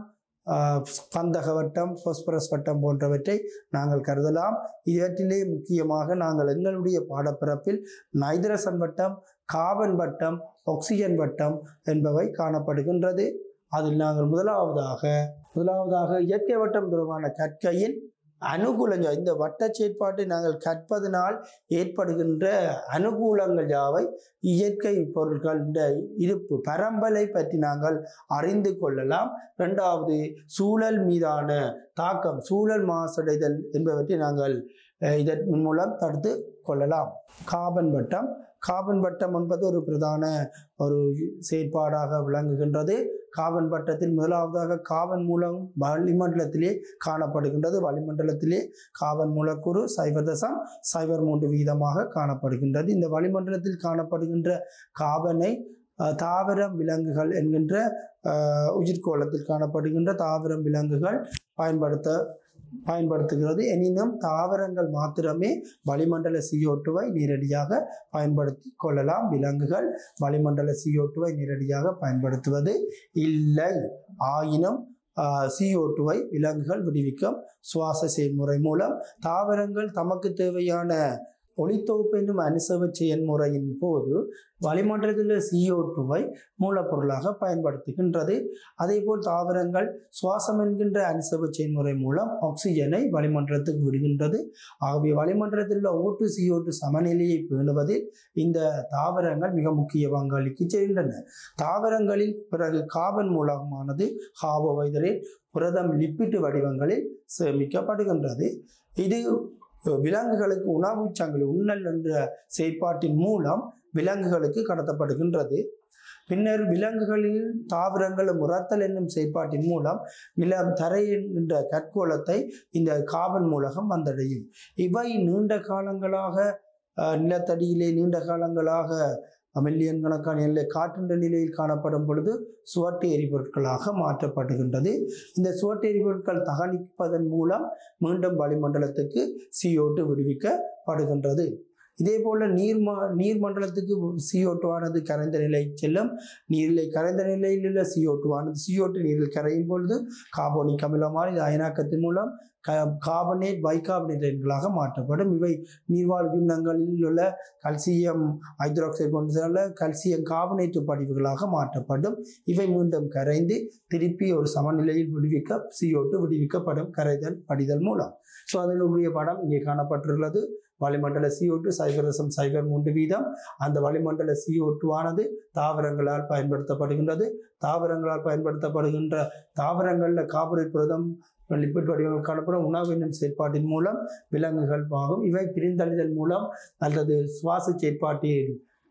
பந்தக வட்டம், பாஸ்பரஸ் வட்டம் போன்றவற்றை நாங்கள் கருதலாம். இவற்றிலே முக்கியமாக நாங்கள் எங்களுடைய பாடப்பிறப்பில் நைட்ரசன் வட்டம், கார்பன் வட்டம், ஆக்சிஜன் வட்டம் என்பவை காணப்படுகின்றது. அதில் நாங்கள் முதலாவதாக முதலாவதாக இயற்கை வட்டம் தொடர்பான கற்கையின் அனுகூலங்கள், இந்த வட்ட செயற்பாட்டை நாங்கள் கற்பதனால் ஏற்படுகின்ற அனுகூலங்கள் யாவை, இயற்கை பொருட்கள் இந்த இருப்பு பரம்பலை பற்றி நாங்கள் அறிந்து கொள்ளலாம். இரண்டாவது சூழல் மீதான தாக்கம், சூழல் மாசடைதல் என்பவற்றை நாங்கள் இதன் மூலம் தடுத்து கொள்ளலாம். கார்பன் வட்டம் கார்பன் வட்டம் என்பது ஒரு பிரதான ஒரு செயற்பாடாக விளங்குகின்றது. கார்பன் வட்டத்தில் முதலாவதாக கார்பன் மூலம் வளிமண்டலத்திலே காணப்படுகின்றது. வளிமண்டலத்திலே கார்பன் மூலக்கூறு சைபர் தசம் சைபர் மூன்று வீதமாக காணப்படுகின்றது. இந்த வளிமண்டலத்தில் காணப்படுகின்ற கார்பனை தாவரம் விலங்குகள் என்கின்ற உயிர்கோளத்தில் காணப்படுகின்ற தாவரம் விலங்குகள் பயன்படுத்த பயன்படுத்துகிறது. எனினும் தாவரங்கள் மாத்திரமே வளிமண்டல சிஓ2வை நேரடியாக பயன்படுத்தி கொள்ளலாம். விலங்குகள் வளிமண்டல சிஓ2வை நேரடியாக பயன்படுத்துவது இல்லை. ஆயினும் சிஓ2வை விலங்குகள் விடுவிக்கும் சுவாச செயல்முறை மூலம் தாவரங்கள் தமக்கு தேவையான ஒளித்தொகுப்பு என்னும் அனுசவ செயல்முறையின் போது வளிமண்டலத்தில் சிஓ2வை மூலப்பொருளாக பயன்படுத்துகின்றது. அதே போல் தாவரங்கள் சுவாசம் என்கின்ற அனுசவ செயல்முறை மூலம் ஆக்சிஜனை வளிமண்டலத்துக்கு விடுகின்றது. ஆகவே வளிமண்டலத்தில் உள்ள ஓ டூ சிஓ2 சமநிலையை பேணுவதில் இந்த தாவரங்கள் மிக முக்கிய பங்களிக்கு செல்கின்றன. தாவரங்களில் பிறகு கார்பன் மூலமானது கார்போஹைட்ரேட், புரதம், லிப்பிட் வடிவங்களில் சேமிக்கப்படுகின்றது. இது விலங்குகளுக்கு உணவு சங்கிலி உண்ணல் என்ற செயற்பாட்டின் மூலம் விலங்குகளுக்கு கடத்தப்படுகின்றது. பின்னர் விலங்குகளில் தாவரங்களும் உரத்தல் என்னும் செயற்பாட்டின் மூலம் நிலம் தரை என்கின்ற கற்கோளத்தை இந்த கார்பன் மூலகம் வந்தடையும். இவை நீண்ட காலங்களாக நிலத்தடியிலே நீண்ட காலங்களாக மில்லியன் கணக்கான எல்லை காற்றுண்ட நிலையில் காணப்படும் பொழுது சுவட்டு எரிபொருட்களாக மாற்றப்படுகின்றது. இந்த சுவட்டு எரிபொருட்கள் தகனிப்பதன் மூலம் மீண்டும் வளிமண்டலத்துக்கு சிஓ2 விடுவிக்கப்படுகின்றது. இதே போல நீர் நீர்மண்டலத்துக்கு சிஓ2 ஆனது கரைந்த நிலை செல்லும். நீரில் கரைந்த நிலையில் உள்ள சிஓ2 ஆனது சிஓ2 நீரில் கரையும் பொழுது கார்போனிக் அமிலமான இது அயனாக்கத்தின் மூலம் கார்பனேட் பைகார்பனேட் எண்களாக மாற்றப்படும். இவை நீர்வாழ் உயிரினங்களில் உள்ள கல்சியம் ஹைட்ராக்சைடு போன்ற கல்சியம் கார்பனேட்டு படிவுகளாக மாற்றப்படும். இவை மீண்டும் கரைந்து திருப்பி ஒரு சமநிலையில் விடுவிக்க சிஓ2 விடுவிக்கப்படும் கரைதல் படிதல் மூலம். ஸோ அதனுடைய படம் இங்கே காணப்பட்டுள்ளது. வளிமண்டல சிஓ2 சைபர் தசம் சைபர் மூன்று வீதம். அந்த வளிமண்டல சிஓ2 ஆனது தாவரங்களால் பயன்படுத்தப்படுகின்றது. தாவரங்களால் பயன்படுத்தப்படுகின்ற தாவரங்களில் கார்போஹைட்ரேட், புரதம், லிப்பிட் வடிவங்கள் காணப்படும் உணவு என்னும் செயற்பாட்டின் மூலம் விலங்குகள் பாகும். இவை பிரிந்தழிதல் மூலம் அல்லது சுவாச செயற்பாட்டில்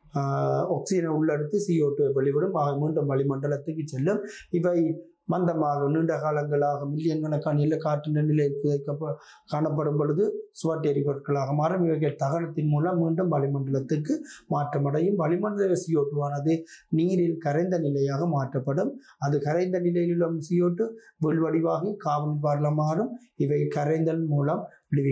ஆக்சிஜனை உள்ளெடுத்து சிஓ2 வெளிவிடும். மீண்டும் வளிமண்டலத்துக்கு செல்லும். இவை மந்தமாக நீண்ட காலங்களாக மில்லியன் கணக்கான நில காற்றின் நிலையில் புதைக்க காணப்படும் பொழுது சுவட்டு எரிபொருட்களாக மாறும். இவைகள் தகனத்தின் மூலம் மீண்டும் வளிமண்டலத்துக்கு மாற்றமடையும். வளிமண்டல சிஓ2 ஆனது நீரில் கரைந்த நிலையாக மாற்றப்படும். அது கரைந்த நிலையில் உள்ள சிஓ2 வீழ்வடிவாகி கார்பன் பார்ல மாறும். இவை கரைந்தல் மூலம்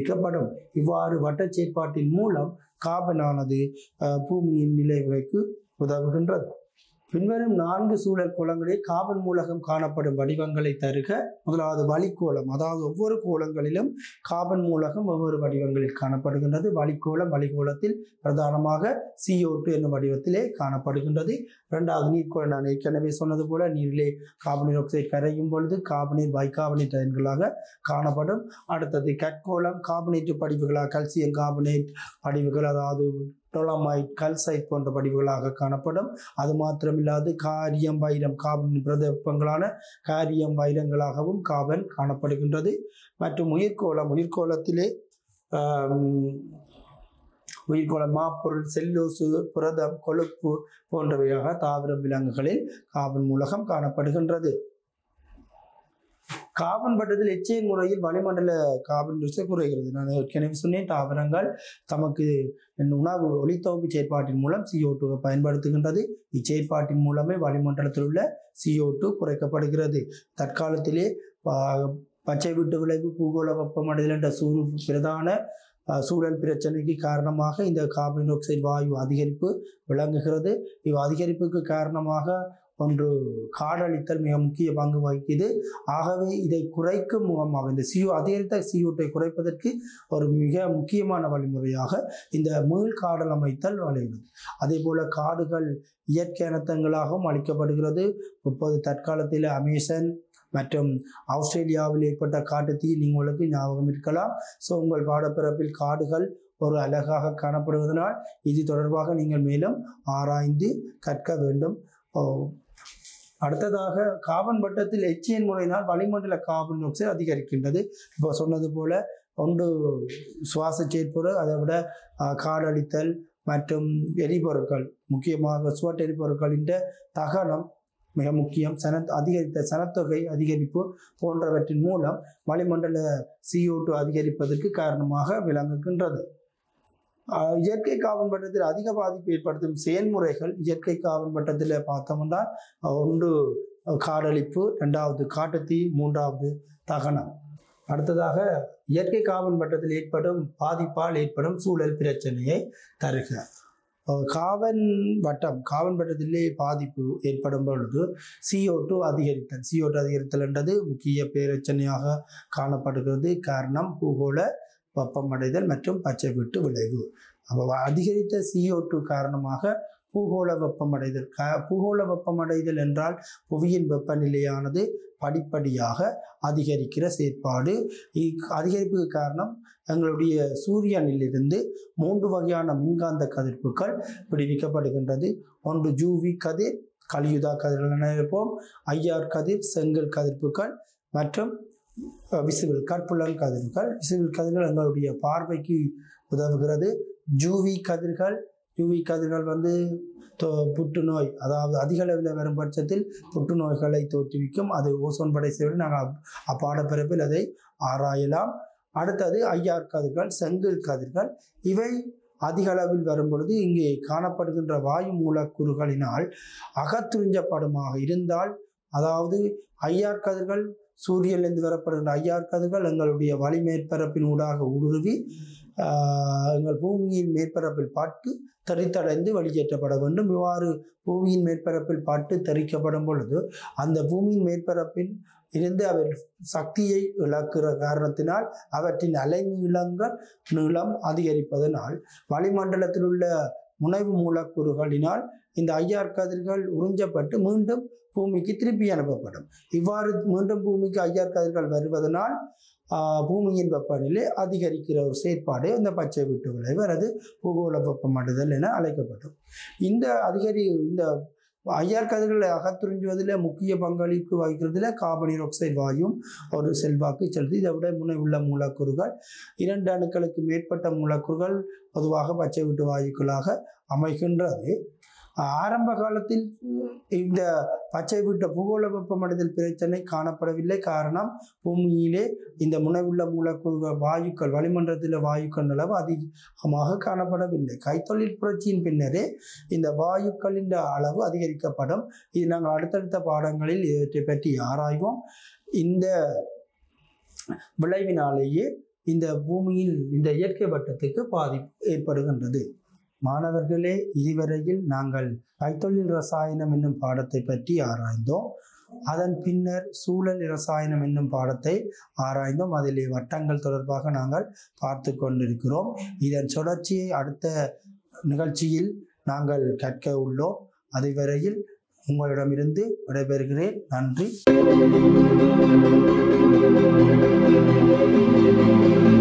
விடுவிக்கப்படும். இவ்வாறு வட்ட செயற்பாட்டின் மூலம் கார்பனானது பூமியின் நிலைவகைக்கு உதவுகின்றது. பின்வரும் நான்கு சூழல் கோலங்களில் கார்பன் மூலகம் காணப்படும் வடிவங்களை தருக. முதலாவது வளிக்கோளம், அதாவது ஒவ்வொரு கோலங்களிலும் கார்பன் மூலகம் ஒவ்வொரு வடிவங்களில் காணப்படுகின்றது. வளிக்கோளம், வளிக்கோளத்தில் பிரதானமாக சி ஓ டூ என்னும் வடிவத்திலே காணப்படுகின்றது. இரண்டாவது நீர்க்கோளம், நான் ஏற்கனவே சொன்னது போல நீரிலே கார்பன் ஆக்சைடு கரையும் பொழுது கார்பனேட் பைகார்பனேட் அயன்களாக காணப்படும். அடுத்தது கற்கோளம், கார்பனேட்டு படிவுகளாக கல்சியம் கார்பனேட் படிவுகள், அதாவது டொலமைட், கல்சைட் போன்ற படிவுகளாக காணப்படும். அது மாத்திரமில்லாது காரியம் வைரம், கார்பன் பிரதப்பங்களான காரியம் வைரங்களாகவும் கார்பன் காணப்படுகின்றது. மற்றும் உயிர்கோளம், உயிர்கோளத்திலே உயிர்கோளம் மாப்பொருள், செல்லோசு, புரதம், கொழுப்பு போன்றவையாக தாவர விலங்குகளில் கார்பன் மூலகம் காணப்படுகின்றது. கார்பன் பட்டத்தில் எச்சை முறையில் வளிமண்டல கார்பன் ரிசை குறைகிறது. நான் ஏற்கனவே சொன்னேன், தாவரங்கள் தமக்கு உணவு ஒளித்தொகுப்பு செயற்பாட்டின் மூலம் சி ஓ டூவை பயன்படுத்துகின்றது. இச்செயற்பாட்டின் மூலமே வளிமண்டலத்தில் உள்ள சி ஓ டூ குறைக்கப்படுகிறது. தற்காலத்திலே பச்சை வீட்டு விளைவு, பூகோள வெப்பமடைதல் என்ற சூழ் பிரதான சூழல் பிரச்சனைக்கு காரணமாக இந்த கார்பன் ஆக்சைடு வாயு அதிகரிப்பு விளங்குகிறது. இவ் அதிகரிப்புக்கு காரணமாக ஒன்று காடழித்தல் மிக முக்கிய பங்கு வகிக்குது. ஆகவே இதை குறைக்கும் முகமாக இந்த சிஓ அதிகரித்த சிஓட்டை குறைப்பதற்கு ஒரு மிக முக்கியமான வழிமுறையாக இந்த மீள் காடல் அமைத்தல் வளைகிறது. அதே போல காடுகள் இயற்கை அனர்த்தங்களாகவும் அளிக்கப்படுகிறது. இப்போது தற்காலத்தில் அமேசான் மற்றும் ஆஸ்திரேலியாவில் ஏற்பட்ட காட்டுத்தீ உங்களுக்கு ஞாபகம் இருக்கலாம். ஸோ உங்கள் பாடப்பிறப்பில் காடுகள் ஒரு அழகாக காணப்படுவதனால் இது தொடர்பாக நீங்கள் மேலும் ஆராய்ந்து கற்க வேண்டும். அடுத்ததாக கார்பன் பட்டத்தில் எச்சிஎன் முறையினால் வளிமண்டல கார்பன் ஆக்சைடு அதிகரிக்கின்றது. இப்போ சொன்னது போல ஒன்று சுவாச செயற்பொருள், அதை விட காடழித்தல் மற்றும் எரிபொருட்கள், முக்கியமாக சுவட்ட எரிபொருட்களின் தகனம் மிக முக்கியம். சன அதிகரித்த சனத்தொகை அதிகரிப்பு போன்றவற்றின் மூலம் வளிமண்டல சி ஓ டூ அதிகரிப்பதற்கு காரணமாக விளங்குகின்றது. இயற்கை கார்பன் பட்டத்தில் அதிக பாதிப்பு ஏற்படுத்தும் செயல்முறைகள் இயற்கை கார்பன் பட்டத்தில் பார்த்தோம்னா ஒன்று காடழிப்பு, இரண்டாவது காட்டுத்தீ, மூன்றாவது தகனம். அடுத்ததாக இயற்கை கார்பன் பட்டத்தில் ஏற்படும் பாதிப்பால் ஏற்படும் சூழல் பிரச்சனையை தருக. கார்பன் வட்டம் கார்பன் வட்டத்திலே பாதிப்பு ஏற்படும் பொழுது சி ஓ டூ அதிகரித்தல் சி ஓ டூ அதிகரித்தல் என்றது முக்கிய பிரச்சனையாக காணப்படுகிறது. காரணம் பூகோள வெப்பமடைதல் மற்றும் பச்சை வீட்டு விளைவு. அப்போ அதிகரித்த சி ஓ டூ காரணமாக பூகோள வெப்பமடைதல் க பூகோள வெப்பமடைதல் என்றால் புவியின் வெப்பநிலையானது படிப்படியாக அதிகரிக்கிற செயற்பாடு. அதிகரிப்புக்கு காரணம் எங்களுடைய சூரியனிலிருந்து மூன்று வகையான மின்காந்த கதிர்ப்புகள் விடுவிக்கப்படுகின்றது. ஒன்று ஜூவி கதிர், கலியுதா கதிர்கள் நினைப்போம், ஐஆர் கதிர், செங்கல் கதிர்ப்புகள் மற்றும் விசிபிள் கற்புலன் கதிர்கள். விசிபிள் கதிர்கள் எங்களுடைய பார்வைக்கு உதவுகிறது. ஜூவி கதிர்கள் யூவி கதிர்கள் வந்து புற்றுநோய், அதாவது அதிக அளவில் வரும் பட்சத்தில் புற்றுநோய்களை தோற்றுவிக்கும். அது ஓசோன் படை சேவை, நாங்கள் அப்பாடப்பிறப்பில் அதை ஆராயலாம். அடுத்தது ஐஆர் கதிர்கள், செங்கல் கதிர்கள். இவை அதிக அளவில் வரும் பொழுது இங்கே காணப்படுகின்ற வாயு மூலக்கூறுகளினால் அகத்துறிஞ்சப்படுமாக இருந்தால், அதாவது ஐஆர் கதிர்கள் சூரியனிலிருந்து வரப்படுகின்ற ஐஆர் கதிர்கள் எங்களுடைய வளி மேற்பரப்பின் ஊடாக ஊடுருவி எங்கள் பூமியின் மேற்பரப்பில் பட்டு தெறித்தடைந்து வெளியேற்றப்பட வேண்டும். இவ்வாறு பூமியின் மேற்பரப்பில் பட்டு தெறிக்கப்படும் பொழுது அந்த பூமியின் மேற்பரப்பில் இருந்து அவர் சக்தியை இழக்கிற காரணத்தினால் அவற்றின் அலை நீளங்கள் நீளம் அதிகரிப்பதனால் வளிமண்டலத்தில் உள்ள முனைவு மூலக்கூறுகளினால் இந்த ஐஆர் கதிர்கள் உறிஞ்சப்பட்டு மீண்டும் பூமிக்கு திருப்பி அனுப்பப்படும். இவ்வாறு மீண்டும் பூமிக்கு ஐஆர் கதிர்கள் வருவதனால் பூமியின் வெப்பநிலை அதிகரிக்கிற ஒரு செயற்பாடு இந்த பச்சை வீட்டு விளைவு அல்லது பூகோள வெப்பமடைதல் என அழைக்கப்படும். இந்த அதிகரி இந்த ஐஆர் கதிர்களை அகத்துறிஞ்சுவதில் முக்கிய பங்களிப்பு வகிக்கிறதுல கார்பன் ஆக்சைடு வாயும் ஒரு செல்வாக்கு செலுத்தி. இதை விட முனை உள்ள மூலக்கூறுகள், இரண்டு அணுக்களுக்கு மேற்பட்ட மூலக்கூறுகள் பொதுவாக பச்சை வீட்டு வாயுக்களாக அமைகின்றது. ஆரம்ப காலத்தில் இந்த பச்சை வீட்ட பூகோள வெப்பமடைதல் பிரச்சனை காணப்படவில்லை. காரணம், பூமியிலே இந்த முனைவுள்ள மூலக்கூறுகள் வாயுக்கள் வளிமண்டலத்தில் வாயுக்கள் அளவு அதிகமாக காணப்படவில்லை. கைத்தொழில் புரட்சியின் பின்னரே இந்த வாயுக்களின் அளவு அதிகரிக்கப்படும். இது நாங்கள் அடுத்தடுத்த பாடங்களில் இவற்றை பற்றி ஆராய்வோம். இந்த விளைவினாலேயே இந்த பூமியில் இந்த இயற்கை வட்டத்துக்கு பாதிப்பு ஏற்படுகின்றது. மாணவர்களே, இதுவரையில் நாங்கள் கைத்தொழில் ரசாயனம் என்னும் பாடத்தை பற்றி ஆராய்ந்தோம். அதன் பின்னர் சூழல் ரசாயனம் என்னும் பாடத்தை ஆராய்ந்தோம். அதிலே வட்டங்கள் தொடர்பாக நாங்கள் பார்த்து கொண்டிருக்கிறோம். இதன் தொடர்ச்சியை அடுத்த நிகழ்ச்சியில் நாங்கள் கற்க உள்ளோம். அதுவரையில் உங்களிடமிருந்து விடைபெறுகிறேன். நன்றி.